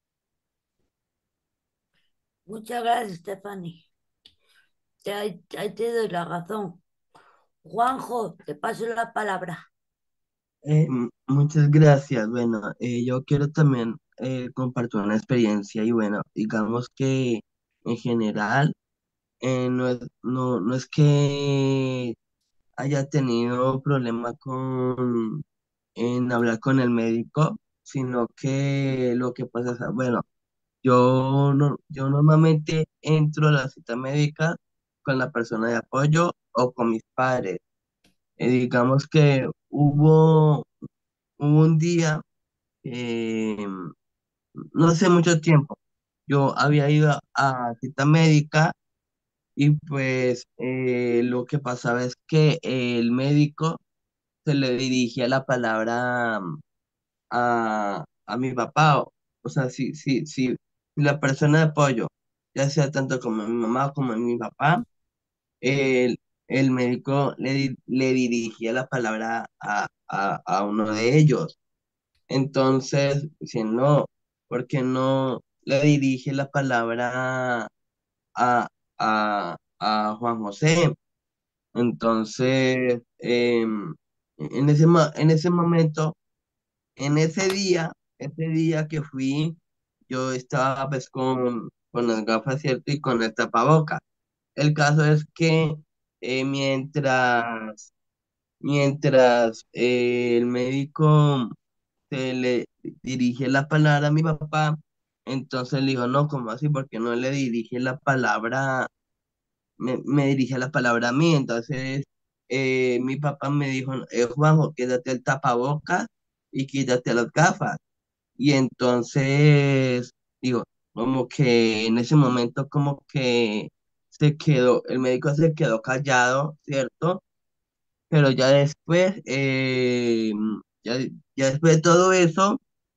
Muchas gracias, Stephanie. Ahí te doy la razón. Juanjo, te paso la palabra. Muchas gracias. Bueno, yo quiero también compartir una experiencia y bueno, digamos que en general no es que haya tenido problema en hablar con el médico, sino que lo que pasa es, bueno, yo normalmente entro a la cita médica con la persona de apoyo o con mis padres. Digamos que hubo un día, eh, no hace mucho tiempo, yo había ido a cita médica y pues lo que pasaba es que el médico se le dirigía la palabra a mi papá. O sea, si la persona de apoyo, ya sea tanto como mi mamá como mi papá, el, el médico le dirigía la palabra a uno de ellos. Entonces, si no, ¿por qué no le dirige la palabra a, a Juan José? Entonces, en ese momento, ese día que fui, yo estaba pues con las gafas, ¿cierto? Y con el tapaboca. El caso es que mientras mientras el médico se le dirige la palabra a mi papá, entonces le digo, no, ¿cómo así? Porque no le dirige la palabra, me dirige la palabra a mí. Entonces mi papá me dijo, Juanjo, quédate el tapabocas y quítate las gafas. Y entonces, digo, como que en ese momento como que el médico se quedó callado, ¿cierto? Pero ya después, ya, ya después de todo eso,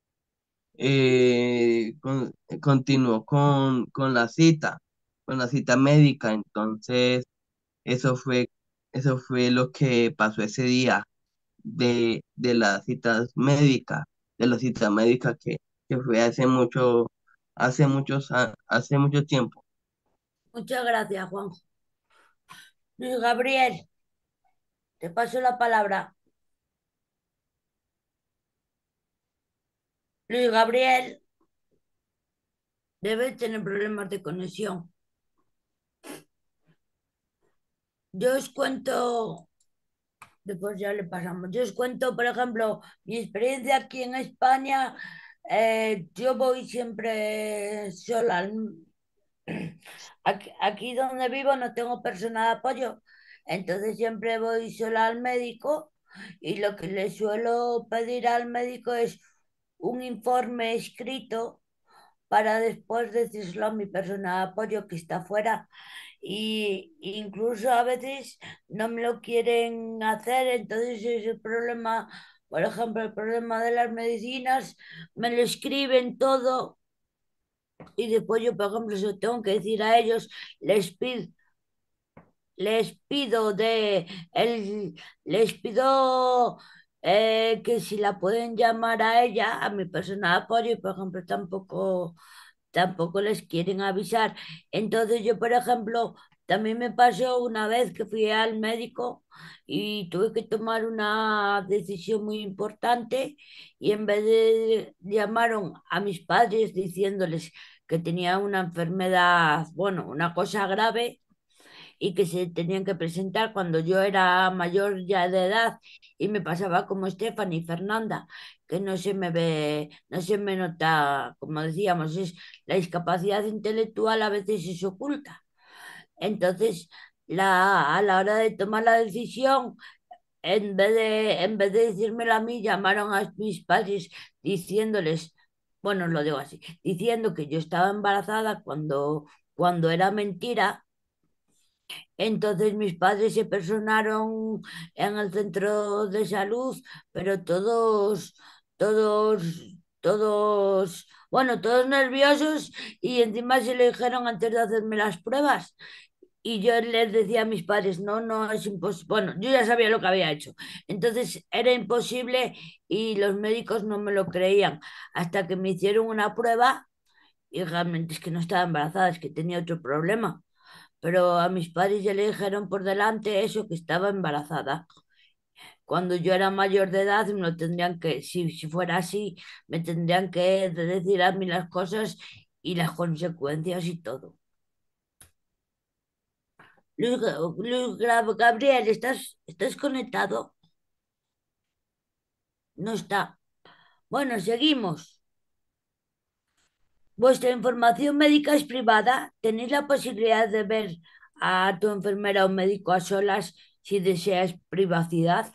continuó con la cita médica. Entonces, eso fue, eso fue lo que pasó ese día de las citas médicas, de la cita médica que fue hace mucho tiempo. Muchas gracias, Juanjo. Luis Gabriel, te paso la palabra. Luis Gabriel, debe tener problemas de conexión. Yo os cuento, después ya le pasamos. Yo os cuento, por ejemplo, mi experiencia aquí en España. Yo voy siempre sola. Aquí donde vivo no tengo persona de apoyo, entonces siempre voy sola al médico y lo que le suelo pedir al médico es un informe escrito para después decírselo a mi persona de apoyo que está fuera, y incluso a veces no me lo quieren hacer, entonces ese problema, por ejemplo, el problema de las medicinas, me lo escriben todo y después yo, por ejemplo, se lo tengo que decir a ellos, les pido, les pido de el, les pido que si la pueden llamar a ella, a mi persona de apoyo, y por ejemplo, tampoco les quieren avisar. Entonces yo, por ejemplo, también me pasó una vez que fui al médico y tuve que tomar una decisión muy importante, y en vez de llamaron a mis padres diciéndoles que tenía una enfermedad, bueno, una cosa grave, y que se tenían que presentar cuando yo era mayor ya de edad, y me pasaba como Stephanie y Fernanda, que no se me ve, no se me nota, como decíamos, es la discapacidad intelectual a veces es oculta. Entonces, a la hora de tomar la decisión, en vez de decírmelo a mí, llamaron a mis padres diciéndoles, bueno, lo digo así, diciendo que yo estaba embarazada cuando era mentira. Entonces mis padres se personaron en el centro de salud, pero todos, todos nerviosos, y encima se lo dijeron antes de hacerme las pruebas. Y yo les decía a mis padres, no, no, es imposible. Bueno, yo ya sabía lo que había hecho. Entonces era imposible y los médicos no me lo creían hasta que me hicieron una prueba y realmente es que no estaba embarazada, es que tenía otro problema. Pero a mis padres ya le dijeron por delante eso, que estaba embarazada. Cuando yo era mayor de edad, me lo tendrían que, si fuera así, me tendrían que decir a mí las cosas y las consecuencias y todo. Gabriel, ¿estás conectado? No está. Bueno, seguimos. Vuestra información médica es privada. Tenéis la posibilidad de ver a tu enfermera o médico a solas si deseas privacidad.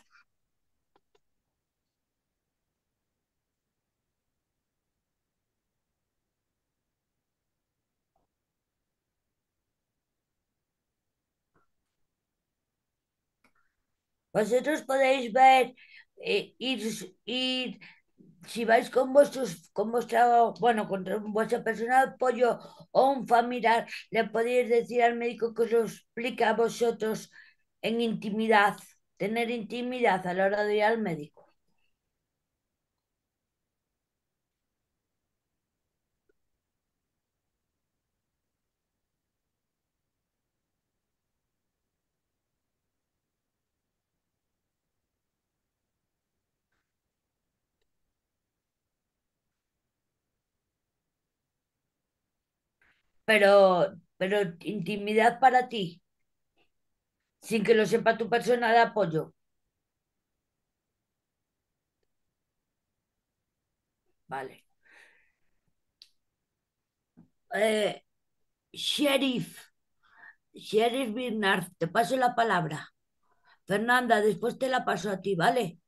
Vosotros podéis ver, ir, si vais con vuestra persona de apoyo o un familiar, le podéis decir al médico que os lo explique a vosotros en intimidad, tener intimidad a la hora de ir al médico. Pero intimidad para ti, sin que lo sepa tu persona de apoyo. Vale. Eh, Sheriff, Sheriff Bernard, te paso la palabra. Fernanda, después te la paso a ti, ¿vale?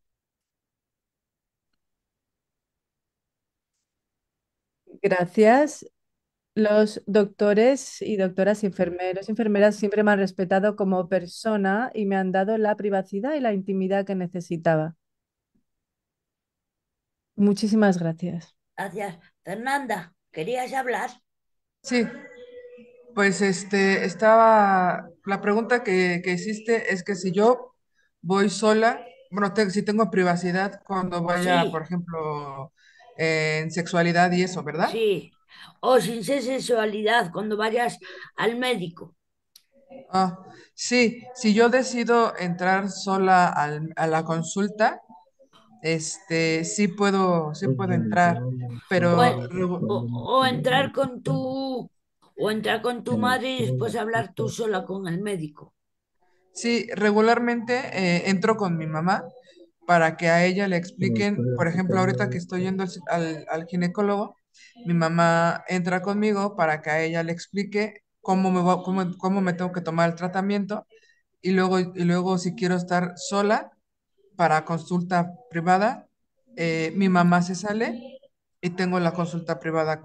Gracias. Los doctores y doctoras y enfermeros y enfermeras siempre me han respetado como persona y me han dado la privacidad y la intimidad que necesitaba. Muchísimas gracias. Gracias. Fernanda, ¿querías hablar? Sí, pues la pregunta que hiciste es que si yo voy sola, bueno, si tengo privacidad cuando vaya, por Sí, ejemplo, en sexualidad y eso, ¿verdad? sí. O sin ser sexualidad, cuando vayas al médico. Ah, sí, si yo decido entrar sola a la consulta, sí puedo entrar, O, pero o entrar con o entrar con tu madre y después hablar tú sola con el médico. sí, regularmente entro con mi mamá para que a ella le expliquen, por ejemplo, ahorita que estoy yendo al ginecólogo, mi mamá entra conmigo para que a ella le explique cómo me tengo que tomar el tratamiento y luego si quiero estar sola para consulta privada, mi mamá se sale y tengo la consulta privada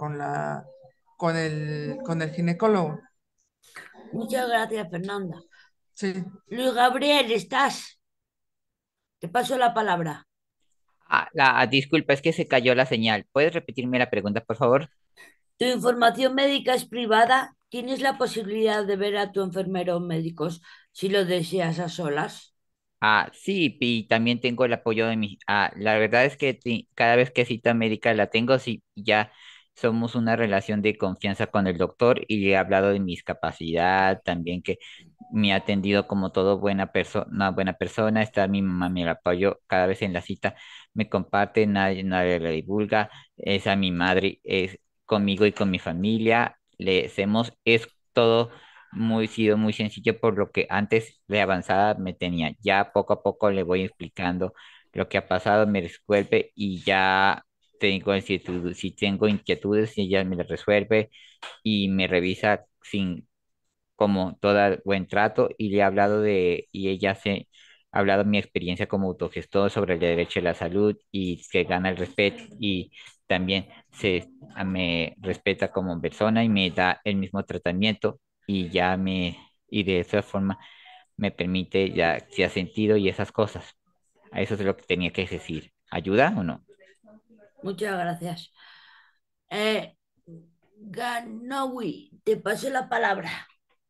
con el ginecólogo. Muchas gracias, Fernanda. Sí. Luis Gabriel, ¿estás? Te paso la palabra. Disculpa, es que se cayó la señal. ¿Puedes repetirme la pregunta, por favor? ¿Tu información médica es privada? ¿Tienes la posibilidad de ver a tu enfermero o médicos si lo deseas a solas? Sí, y también tengo el apoyo de mi... la verdad es que cada vez que cita médica la tengo, sí, ya somos una relación de confianza con el doctor y le he hablado de mis capacidades, también que me ha atendido como todo buena persona, una buena persona, está mi mamá, me la apoyo cada vez en la cita, me comparte, nadie le divulga, es a mi madre, es conmigo y con mi familia, le hacemos, es todo sido muy sencillo por lo que antes de avanzada me tenía. Ya poco a poco le voy explicando lo que ha pasado, me resuelve y ya tengo inquietud, si tengo inquietudes, ella me las resuelve y me revisa sin como todo buen trato y le he hablado y ella se ha hablado de mi experiencia como autogestor sobre el derecho a la salud y se gana el respeto y también me respeta como persona y me da el mismo tratamiento y de esa forma me permite ya si ha sentido y esas cosas. A eso es lo que tenía que decir. ¿Ayuda o no? Muchas gracias. Eh, Ganowi, te paso la palabra.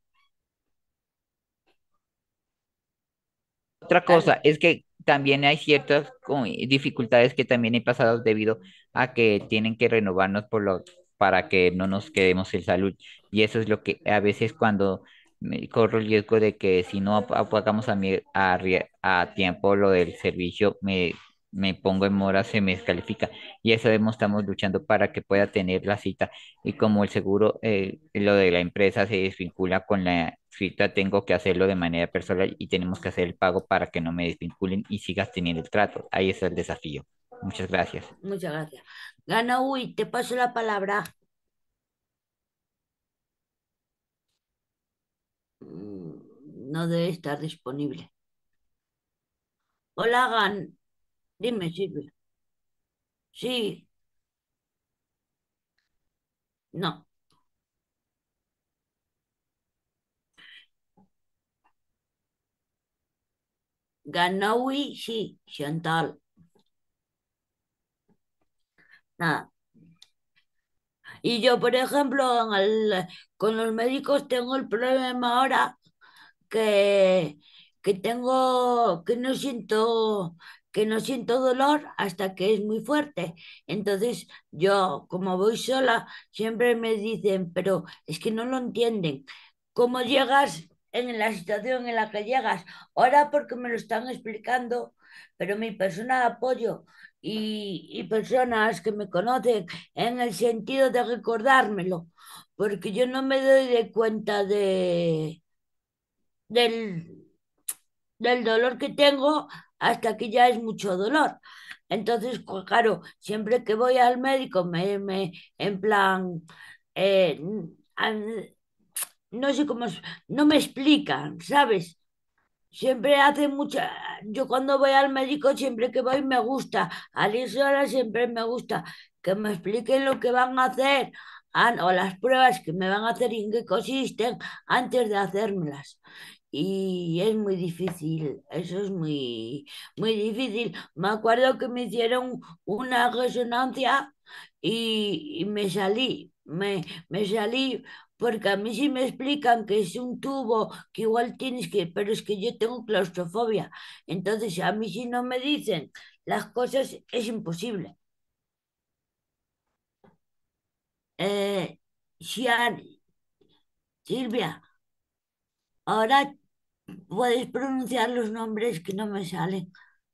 Otra cosa Gan- es que también hay ciertas dificultades que también he pasado debido a que tienen que renovarnos para que no nos quedemos en salud. Y eso es lo que a veces cuando me corro el riesgo de que si no pagamos a tiempo lo del servicio, me pongo en mora, se me descalifica. Y eso estamos luchando para que pueda tener la cita. Y como el seguro, lo de la empresa se desvincula con la cita, tengo que hacerlo de manera personal y tenemos que hacer el pago para que no me desvinculen y sigas teniendo el trato. Ahí es el desafío. Muchas gracias. Muchas gracias. Ganowi, te paso la palabra. No debe estar disponible. Hola, dime, Silvia. Sí, no. Ganowi, sí, Chantal. Nada. Y yo, por ejemplo, con los médicos tengo el problema ahora que, que no siento dolor hasta que es muy fuerte. Entonces, yo, como voy sola, siempre me dicen, pero es que no lo entienden. ¿Cómo llegas en la situación en la que llegas? Ahora porque me lo están explicando, pero mi persona de apoyo y personas que me conocen en el sentido de recordármelo, porque yo no me doy de cuenta del, del dolor que tengo hasta que ya es mucho dolor. Entonces, claro, siempre que voy al médico, en plan, eh, no sé cómo, no me explican, ¿sabes? Siempre hace mucha. Yo cuando voy al médico, siempre que voy me gusta. Al ir sola siempre me gusta que me expliquen lo que van a hacer o las pruebas que me van a hacer y en qué consisten antes de hacérmelas. Y es muy difícil, eso es muy difícil. Me acuerdo que me hicieron una resonancia y me salí porque a mí sí me explican que es un tubo, que igual tienes que, pero es que yo tengo claustrofobia. Entonces, a mí si no me dicen las cosas, es imposible. Eh, Xian, Silvia, ahora puedes pronunciar los nombres que no me salen.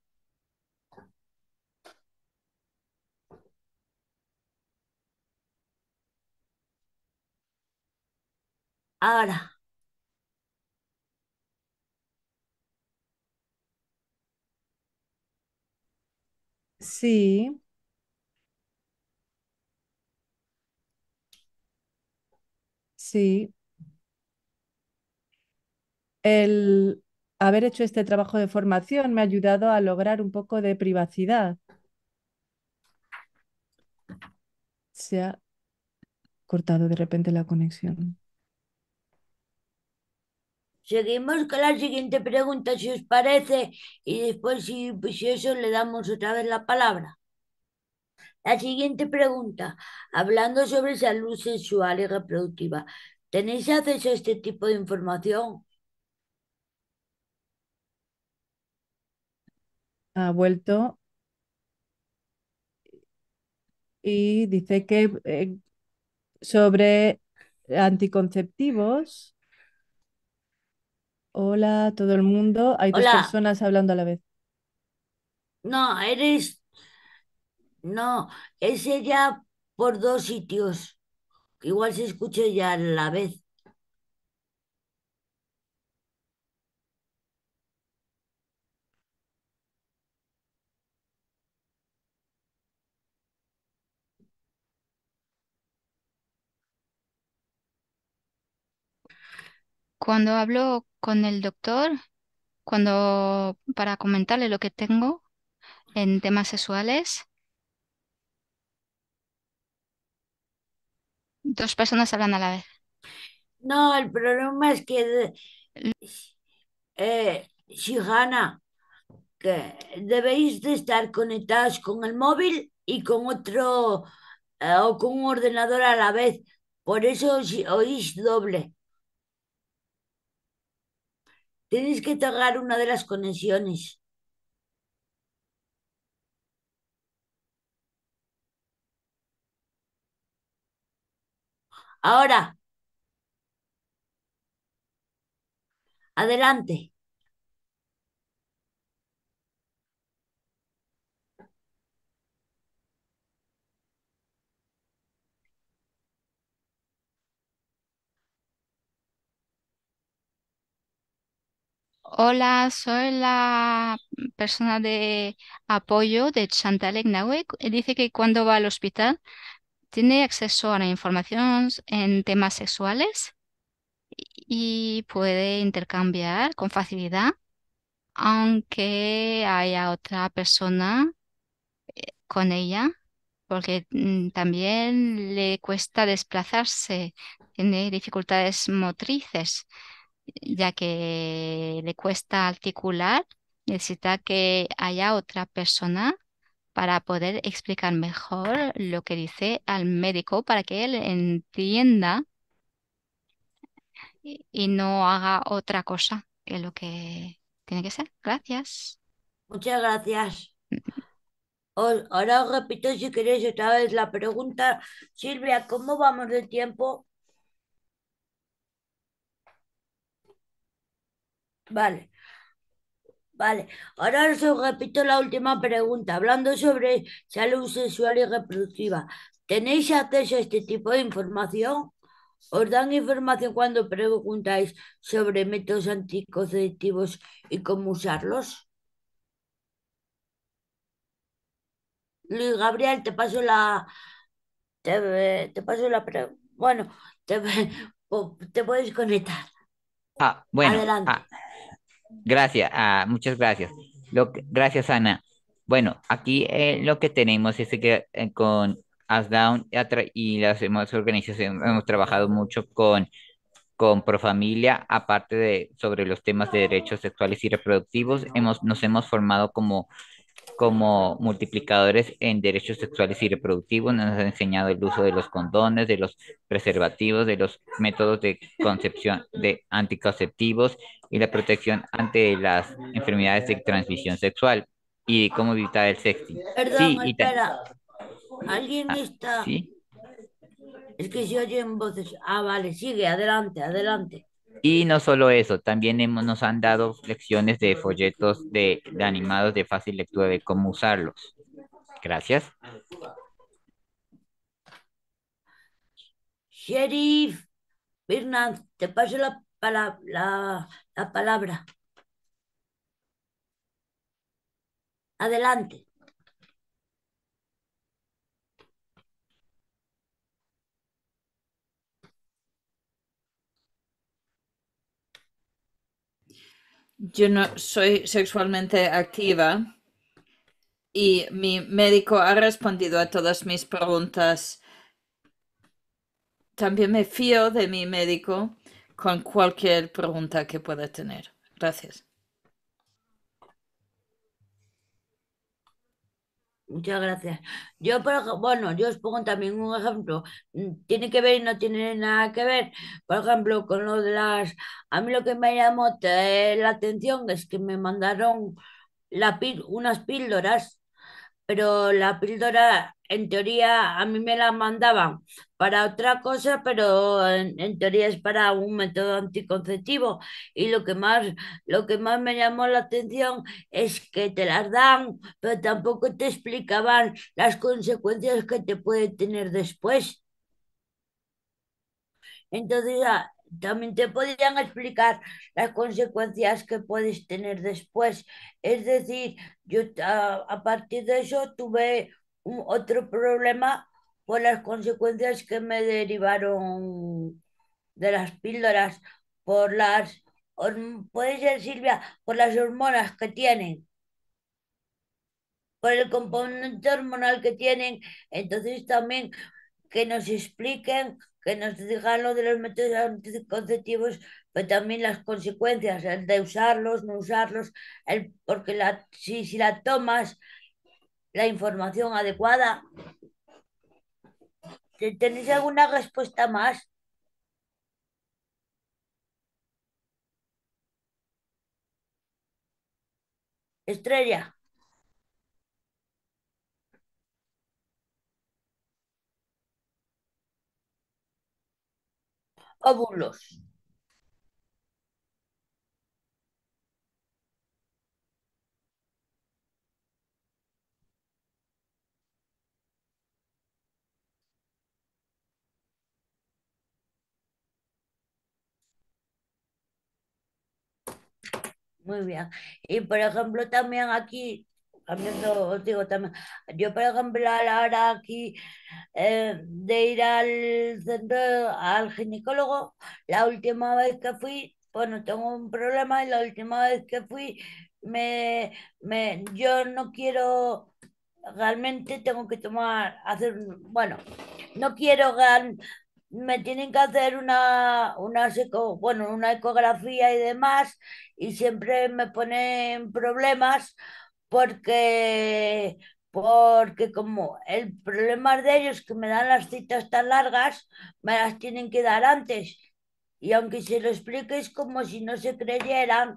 Ahora, Sí, sí. El haber hecho este trabajo de formación me ha ayudado a lograr un poco de privacidad. Se ha cortado de repente la conexión. seguimos con la siguiente pregunta, si os parece, y después, si eso, le damos otra vez la palabra. La siguiente pregunta, hablando sobre salud sexual y reproductiva, ¿tenéis acceso a este tipo de información? Ha vuelto y dice que sobre anticonceptivos. Hola a todo el mundo. Hay dos Hola, personas hablando a la vez. no, no, es ella por dos sitios, que igual se escucha ya a la vez. Cuando hablo con el doctor, cuando para comentarle lo que tengo en temas sexuales, dos personas hablan a la vez. No, el problema es que, Shihana, que debéis de estar conectados con el móvil y con otro, o con un ordenador a la vez. Por eso oís doble. Tenéis que tocar una de las conexiones. Ahora, adelante. Hola, soy la persona de apoyo de Chantal Egnawe. Dice que cuando va al hospital tiene acceso a la información en temas sexuales y puede intercambiar con facilidad, aunque haya otra persona con ella, porque también le cuesta desplazarse, tiene dificultades motrices, ya que le cuesta articular, necesita que haya otra persona para poder explicar mejor lo que dice al médico para que él entienda y no haga otra cosa que lo que tiene que ser. Gracias. Muchas gracias. Ahora os repito si queréis otra vez la pregunta. Silvia, ¿cómo vamos de tiempo? Vale, vale. Ahora os repito la última pregunta. Hablando sobre salud sexual y reproductiva, ¿tenéis acceso a este tipo de información? ¿Os dan información cuando preguntáis sobre métodos anticonceptivos y cómo usarlos? Luis Gabriel, te paso bueno, te, te puedes conectar. Bueno, Adelante. gracias, muchas gracias. Gracias, Ana. Bueno, aquí lo que tenemos es que con Asdown y las demás organizaciones hemos trabajado mucho con Profamilia, aparte de sobre los temas de derechos sexuales y reproductivos, nos hemos formado como multiplicadores en derechos sexuales y reproductivos, nos han enseñado el uso de los condones, de los preservativos, de los métodos de concepción de anticonceptivos y la protección ante las enfermedades de transmisión sexual y cómo evitar el sexting. Sí, Perdón, espera. ¿Alguien está? sí. Es que se oyen voces. Ah, vale, sigue, adelante, adelante. Y no solo eso, también nos han dado lecciones de folletos de animados de fácil lectura de cómo usarlos. Gracias. Sheriff Birnaz, te paso la palabra. Adelante. Yo no soy sexualmente activa y mi médico ha respondido a todas mis preguntas. También me fío de mi médico con cualquier pregunta que pueda tener. Gracias. Muchas gracias. Bueno, yo os pongo también un ejemplo. Tiene que ver y no tiene nada que ver. Por ejemplo, con lo de A mí lo que me llamó la atención es que me mandaron unas píldoras, pero la píldora, en teoría, a mí me la mandaban para otra cosa, pero en teoría es para un método anticonceptivo. Y lo que más me llamó la atención es que te las dan, pero tampoco te explicaban las consecuencias que te puede tener después. Entonces, también te podrían explicar las consecuencias que puedes tener después. Es decir, yo a partir de eso tuve otro problema por las consecuencias que me derivaron de las píldoras, puede ser, Silvia, por las hormonas que tienen, por el componente hormonal que tienen. Entonces también que nos expliquen, que nos digan lo de los métodos anticonceptivos, pero también las consecuencias, el de usarlos, no usarlos, porque si la tomas la información adecuada. ¿Tenéis alguna respuesta más? Estrella, óvulos. Muy bien. Y por ejemplo, también aquí, cambiando, os digo también, yo por ejemplo a la hora aquí de ir al centro, al ginecólogo, la última vez que fui, bueno, tengo un problema y la última vez que fui, yo no quiero, realmente tengo que bueno, no quiero, me tienen que hacer una ecografía y demás, y siempre me ponen problemas porque, porque como el problema de ellos que me dan las citas tan largas, me las tienen que dar antes. Y aunque se lo explique es como si no se creyeran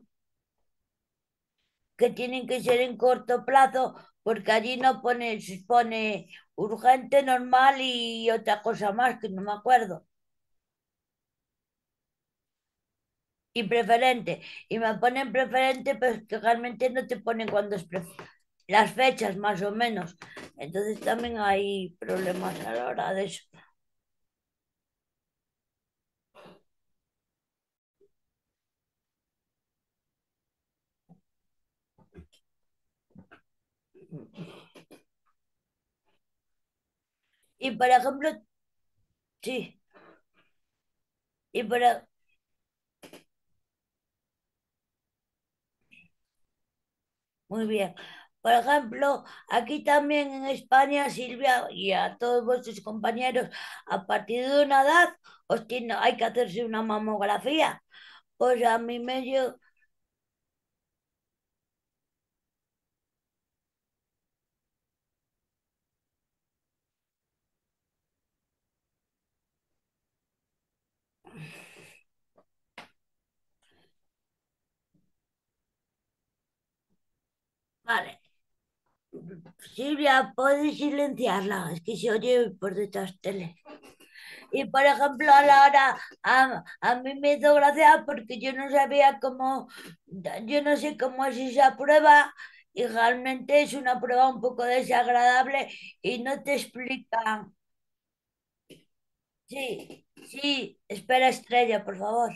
que tienen que ser en corto plazo, porque allí no pone urgente, normal y otra cosa más que no me acuerdo. Y preferente. Y me ponen preferente, pero es que realmente no te ponen cuando las fechas más o menos. Entonces también hay problemas a la hora de eso. Y por ejemplo, sí, y por, e- muy bien. Por ejemplo, aquí también en España, Silvia, y a todos vuestros compañeros, a partir de una edad hay que hacerse una mamografía. Pues a mí me dio, vale. Silvia, ¿puedes silenciarla? Es que se oye por detrás tele. Y por ejemplo, a la hora, a mí me hizo gracia porque yo no sabía cómo, yo no sé cómo es esa prueba y realmente es una prueba un poco desagradable y no te explican. Sí, sí, espera, Estrella, por favor.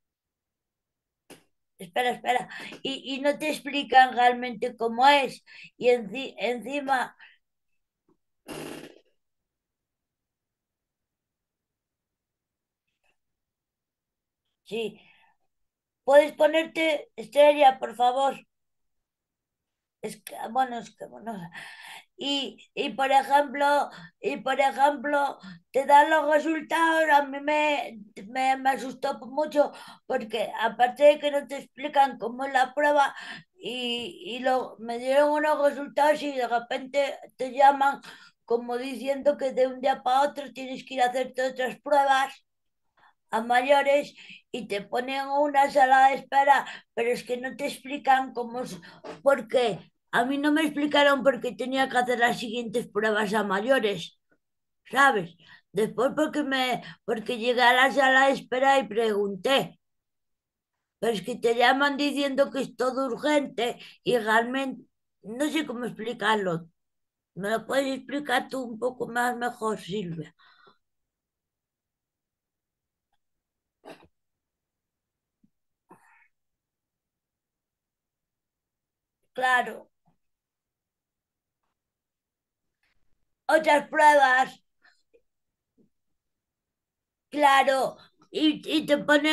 Espera, espera. Y no te explican realmente cómo es. Y encima, sí. ¿Puedes ponerte, Estrella, por favor? Es que, bueno, y por ejemplo, te dan los resultados, a mí me asustó mucho, porque aparte de que no te explican cómo es la prueba, me dieron unos resultados y de repente te llaman como diciendo que de un día para otro tienes que ir a hacerte otras pruebas a mayores y te ponen en una sala de espera, pero es que no te explican cómo es, por qué. A mí no me explicaron por qué tenía que hacer las siguientes pruebas a mayores, ¿sabes? Después porque llegué a la sala de espera y pregunté, pero es que te llaman diciendo que es todo urgente y realmente no sé cómo explicarlo. ¿Me lo puedes explicar tú un poco más mejor, Silvia? Claro, otras pruebas. Claro, y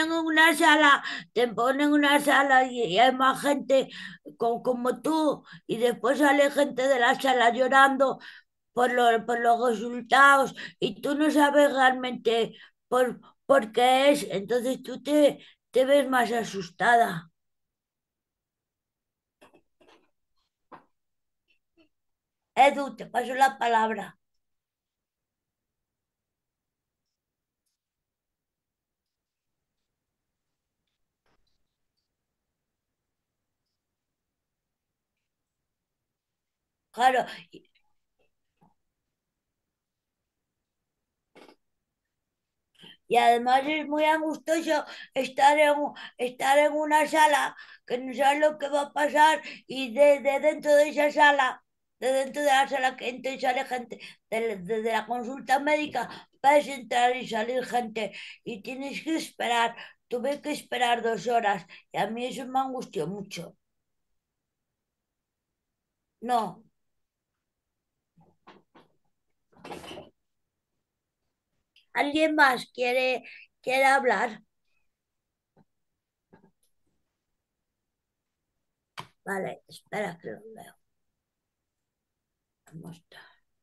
te ponen en una sala y hay más gente como tú, y después sale gente de la sala llorando por los resultados, y tú no sabes realmente por qué es, entonces te ves más asustada. Edu, te paso la palabra. Claro, y además es muy angustioso estar en una sala que no sabes lo que va a pasar y de dentro de esa sala, de dentro de la sala que entra y sale gente, de la consulta médica, puedes entrar y salir gente y tienes que esperar. Tuve que esperar 2 horas y a mí eso me angustió mucho. No, ¿alguien más quiere hablar? Vale, espera que lo veo. ¿Cómo está?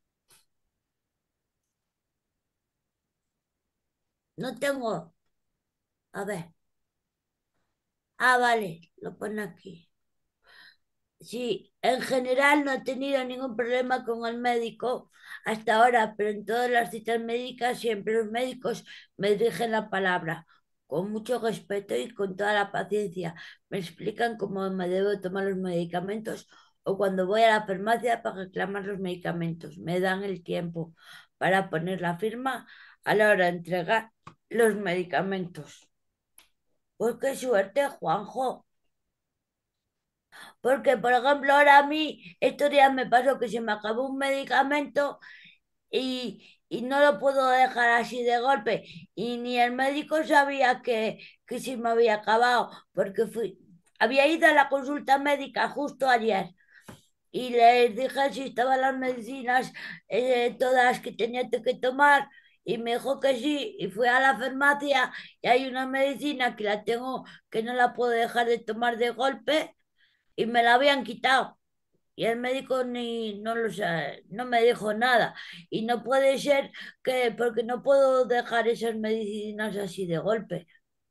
No tengo. A ver. Ah, vale, lo pone aquí. Sí, en general no he tenido ningún problema con el médico hasta ahora, pero en todas las citas médicas siempre los médicos me dirigen la palabra con mucho respeto y con toda la paciencia. Me explican cómo me debo tomar los medicamentos o cuando voy a la farmacia para reclamar los medicamentos. Me dan el tiempo para poner la firma a la hora de entregar los medicamentos. Pues qué suerte, Juanjo. Porque, por ejemplo, ahora a mí, estos días me pasó que se me acabó un medicamento y no lo puedo dejar así de golpe. Y ni el médico sabía que se me había acabado, porque había ido a la consulta médica justo ayer y les dije si estaban las medicinas todas que tenía que tomar y me dijo que sí y fui a la farmacia y hay una medicina que la tengo que no la puedo dejar de tomar de golpe y me la habían quitado. Y el médico ni no lo no me dijo nada. Y no puede ser que, porque no puedo dejar esas medicinas así de golpe.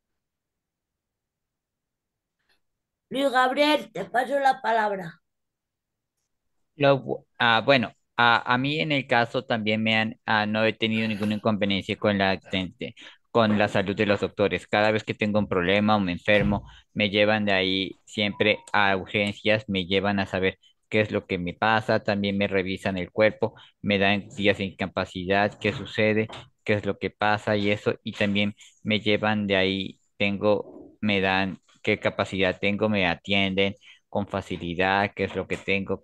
Luis Gabriel, te paso la palabra. Bueno, a mí en el caso también no he tenido ninguna inconveniencia con la salud de los doctores. Cada vez que tengo un problema o me enfermo, me llevan de ahí siempre a urgencias, me llevan a saber qué es lo que me pasa, también me revisan el cuerpo, me dan días de incapacidad, qué sucede, qué es lo que pasa y eso, y también me llevan de ahí, me dan qué capacidad tengo, me atienden con facilidad, qué es lo que tengo,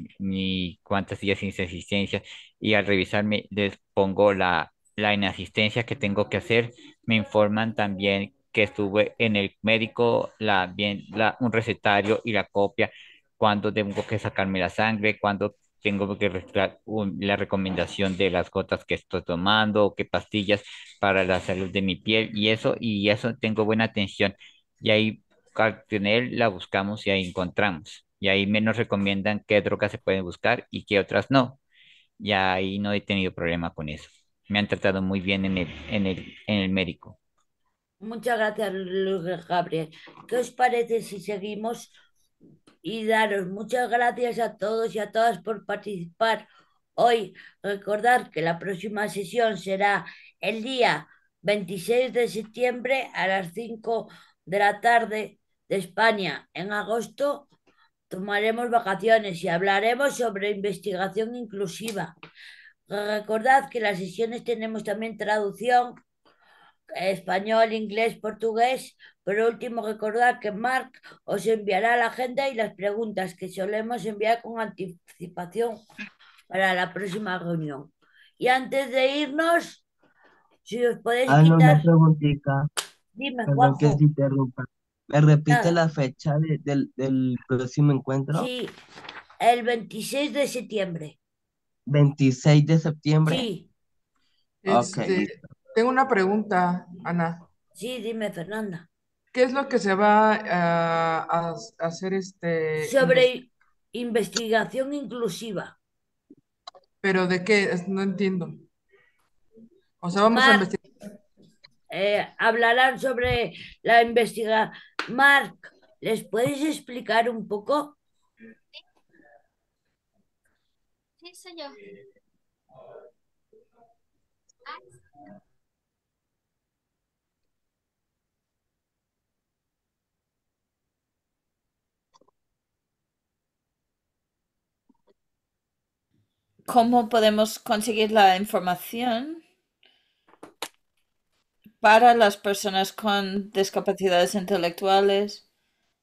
cuántos días sin asistencia, y al revisarme les pongo la inasistencia que tengo que hacer, me informan también que estuve en el médico, un recetario y la copia, cuándo tengo que sacarme la sangre, cuándo tengo que la recomendación de las gotas que estoy tomando, o qué pastillas para la salud de mi piel, y eso tengo buena atención. Y ahí con él la buscamos y ahí encontramos. Y ahí me nos recomiendan qué drogas se pueden buscar y qué otras no. Y ahí no he tenido problema con eso. Me han tratado muy bien en el médico. Muchas gracias, Luis Gabriel. ¿Qué os parece si seguimos? Y daros muchas gracias a todos y a todas por participar hoy. Recordad que la próxima sesión será el día 26 de septiembre a las 5 de la tarde de España. En agosto tomaremos vacaciones y hablaremos sobre investigación inclusiva. Recordad que las sesiones tenemos también traducción español, inglés, portugués. Por último, recordad que Mark os enviará la agenda y las preguntas que solemos enviar con anticipación para la próxima reunión. Y antes de irnos, si os podéis No, una quitar, preguntita, dime, perdón que Juanjo. se interrumpa. ¿Me repite Nada, la fecha del próximo encuentro? sí, el 26 de septiembre. 26 de septiembre. Sí, Ok, Este, listo. tengo una pregunta, Ana. sí, dime, Fernanda. ¿Qué es lo que se va a hacer Sobre investigación inclusiva. pero de qué? No entiendo. O sea, vamos a Mark, investigar. hablarán sobre la investigación. Mark, ¿les puedes explicar un poco? Sí, soy yo. ¿Cómo podemos conseguir la información para las personas con discapacidades intelectuales?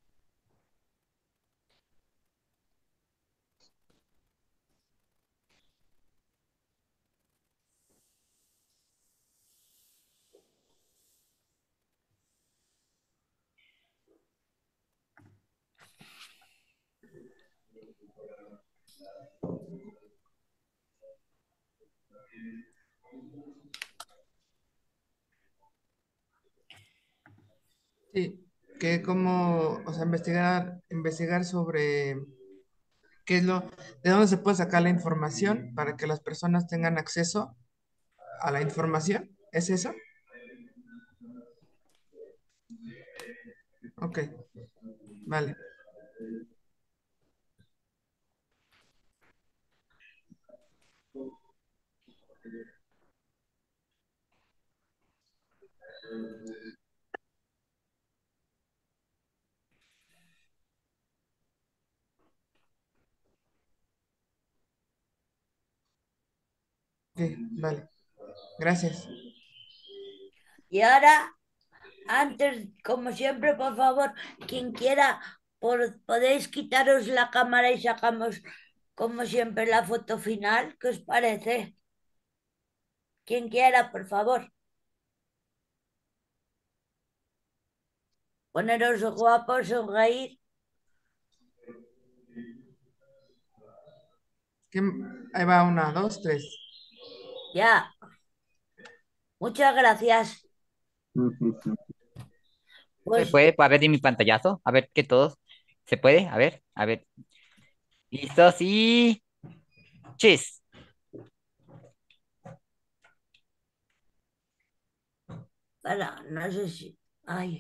Sí, que cómo, o sea, investigar sobre qué es de dónde se puede sacar la información para que las personas tengan acceso a la información. ¿Es eso? Ok, vale. Ok, vale. Gracias. Y ahora, antes, como siempre, por favor, quien quiera, podéis quitaros la cámara y sacamos, como siempre, la foto final. ¿Qué os parece? Quien quiera, por favor. Poneros guapos, sonreír. Ahí va 1, 2, 3. Ya. Muchas gracias. ¿Se Pues puede? A ver, de mi pantallazo. A ver que todos. ¿Se puede? A ver, a ver. ¿Listos? Y... ¡Chis! para, no sé si. Ay,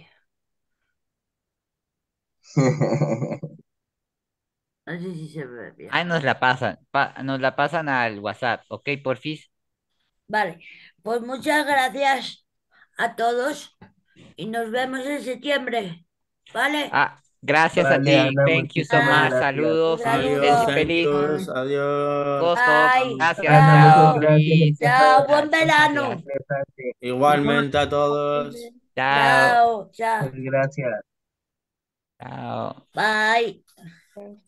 no sé si se ve bien. Ahí nos la pasan. Nos la pasan al WhatsApp, ¿ok? Porfis. Vale, pues muchas gracias a todos y nos vemos en septiembre. ¿Vale? Ah, gracias a Vale, ti. Ana, Thank you so muchísimas much. Ah, gracias. Saludos y Adiós, feliz, saludos. thank feliz yous, adiós. agosto. Bye. Gracias. Ana, muchas Chao, Chao. gracias. Cris. Chao. Muchas Buen verano. gracias. Igualmente a todos. Chao. Chao. Chao. Gracias. Chao. Bye.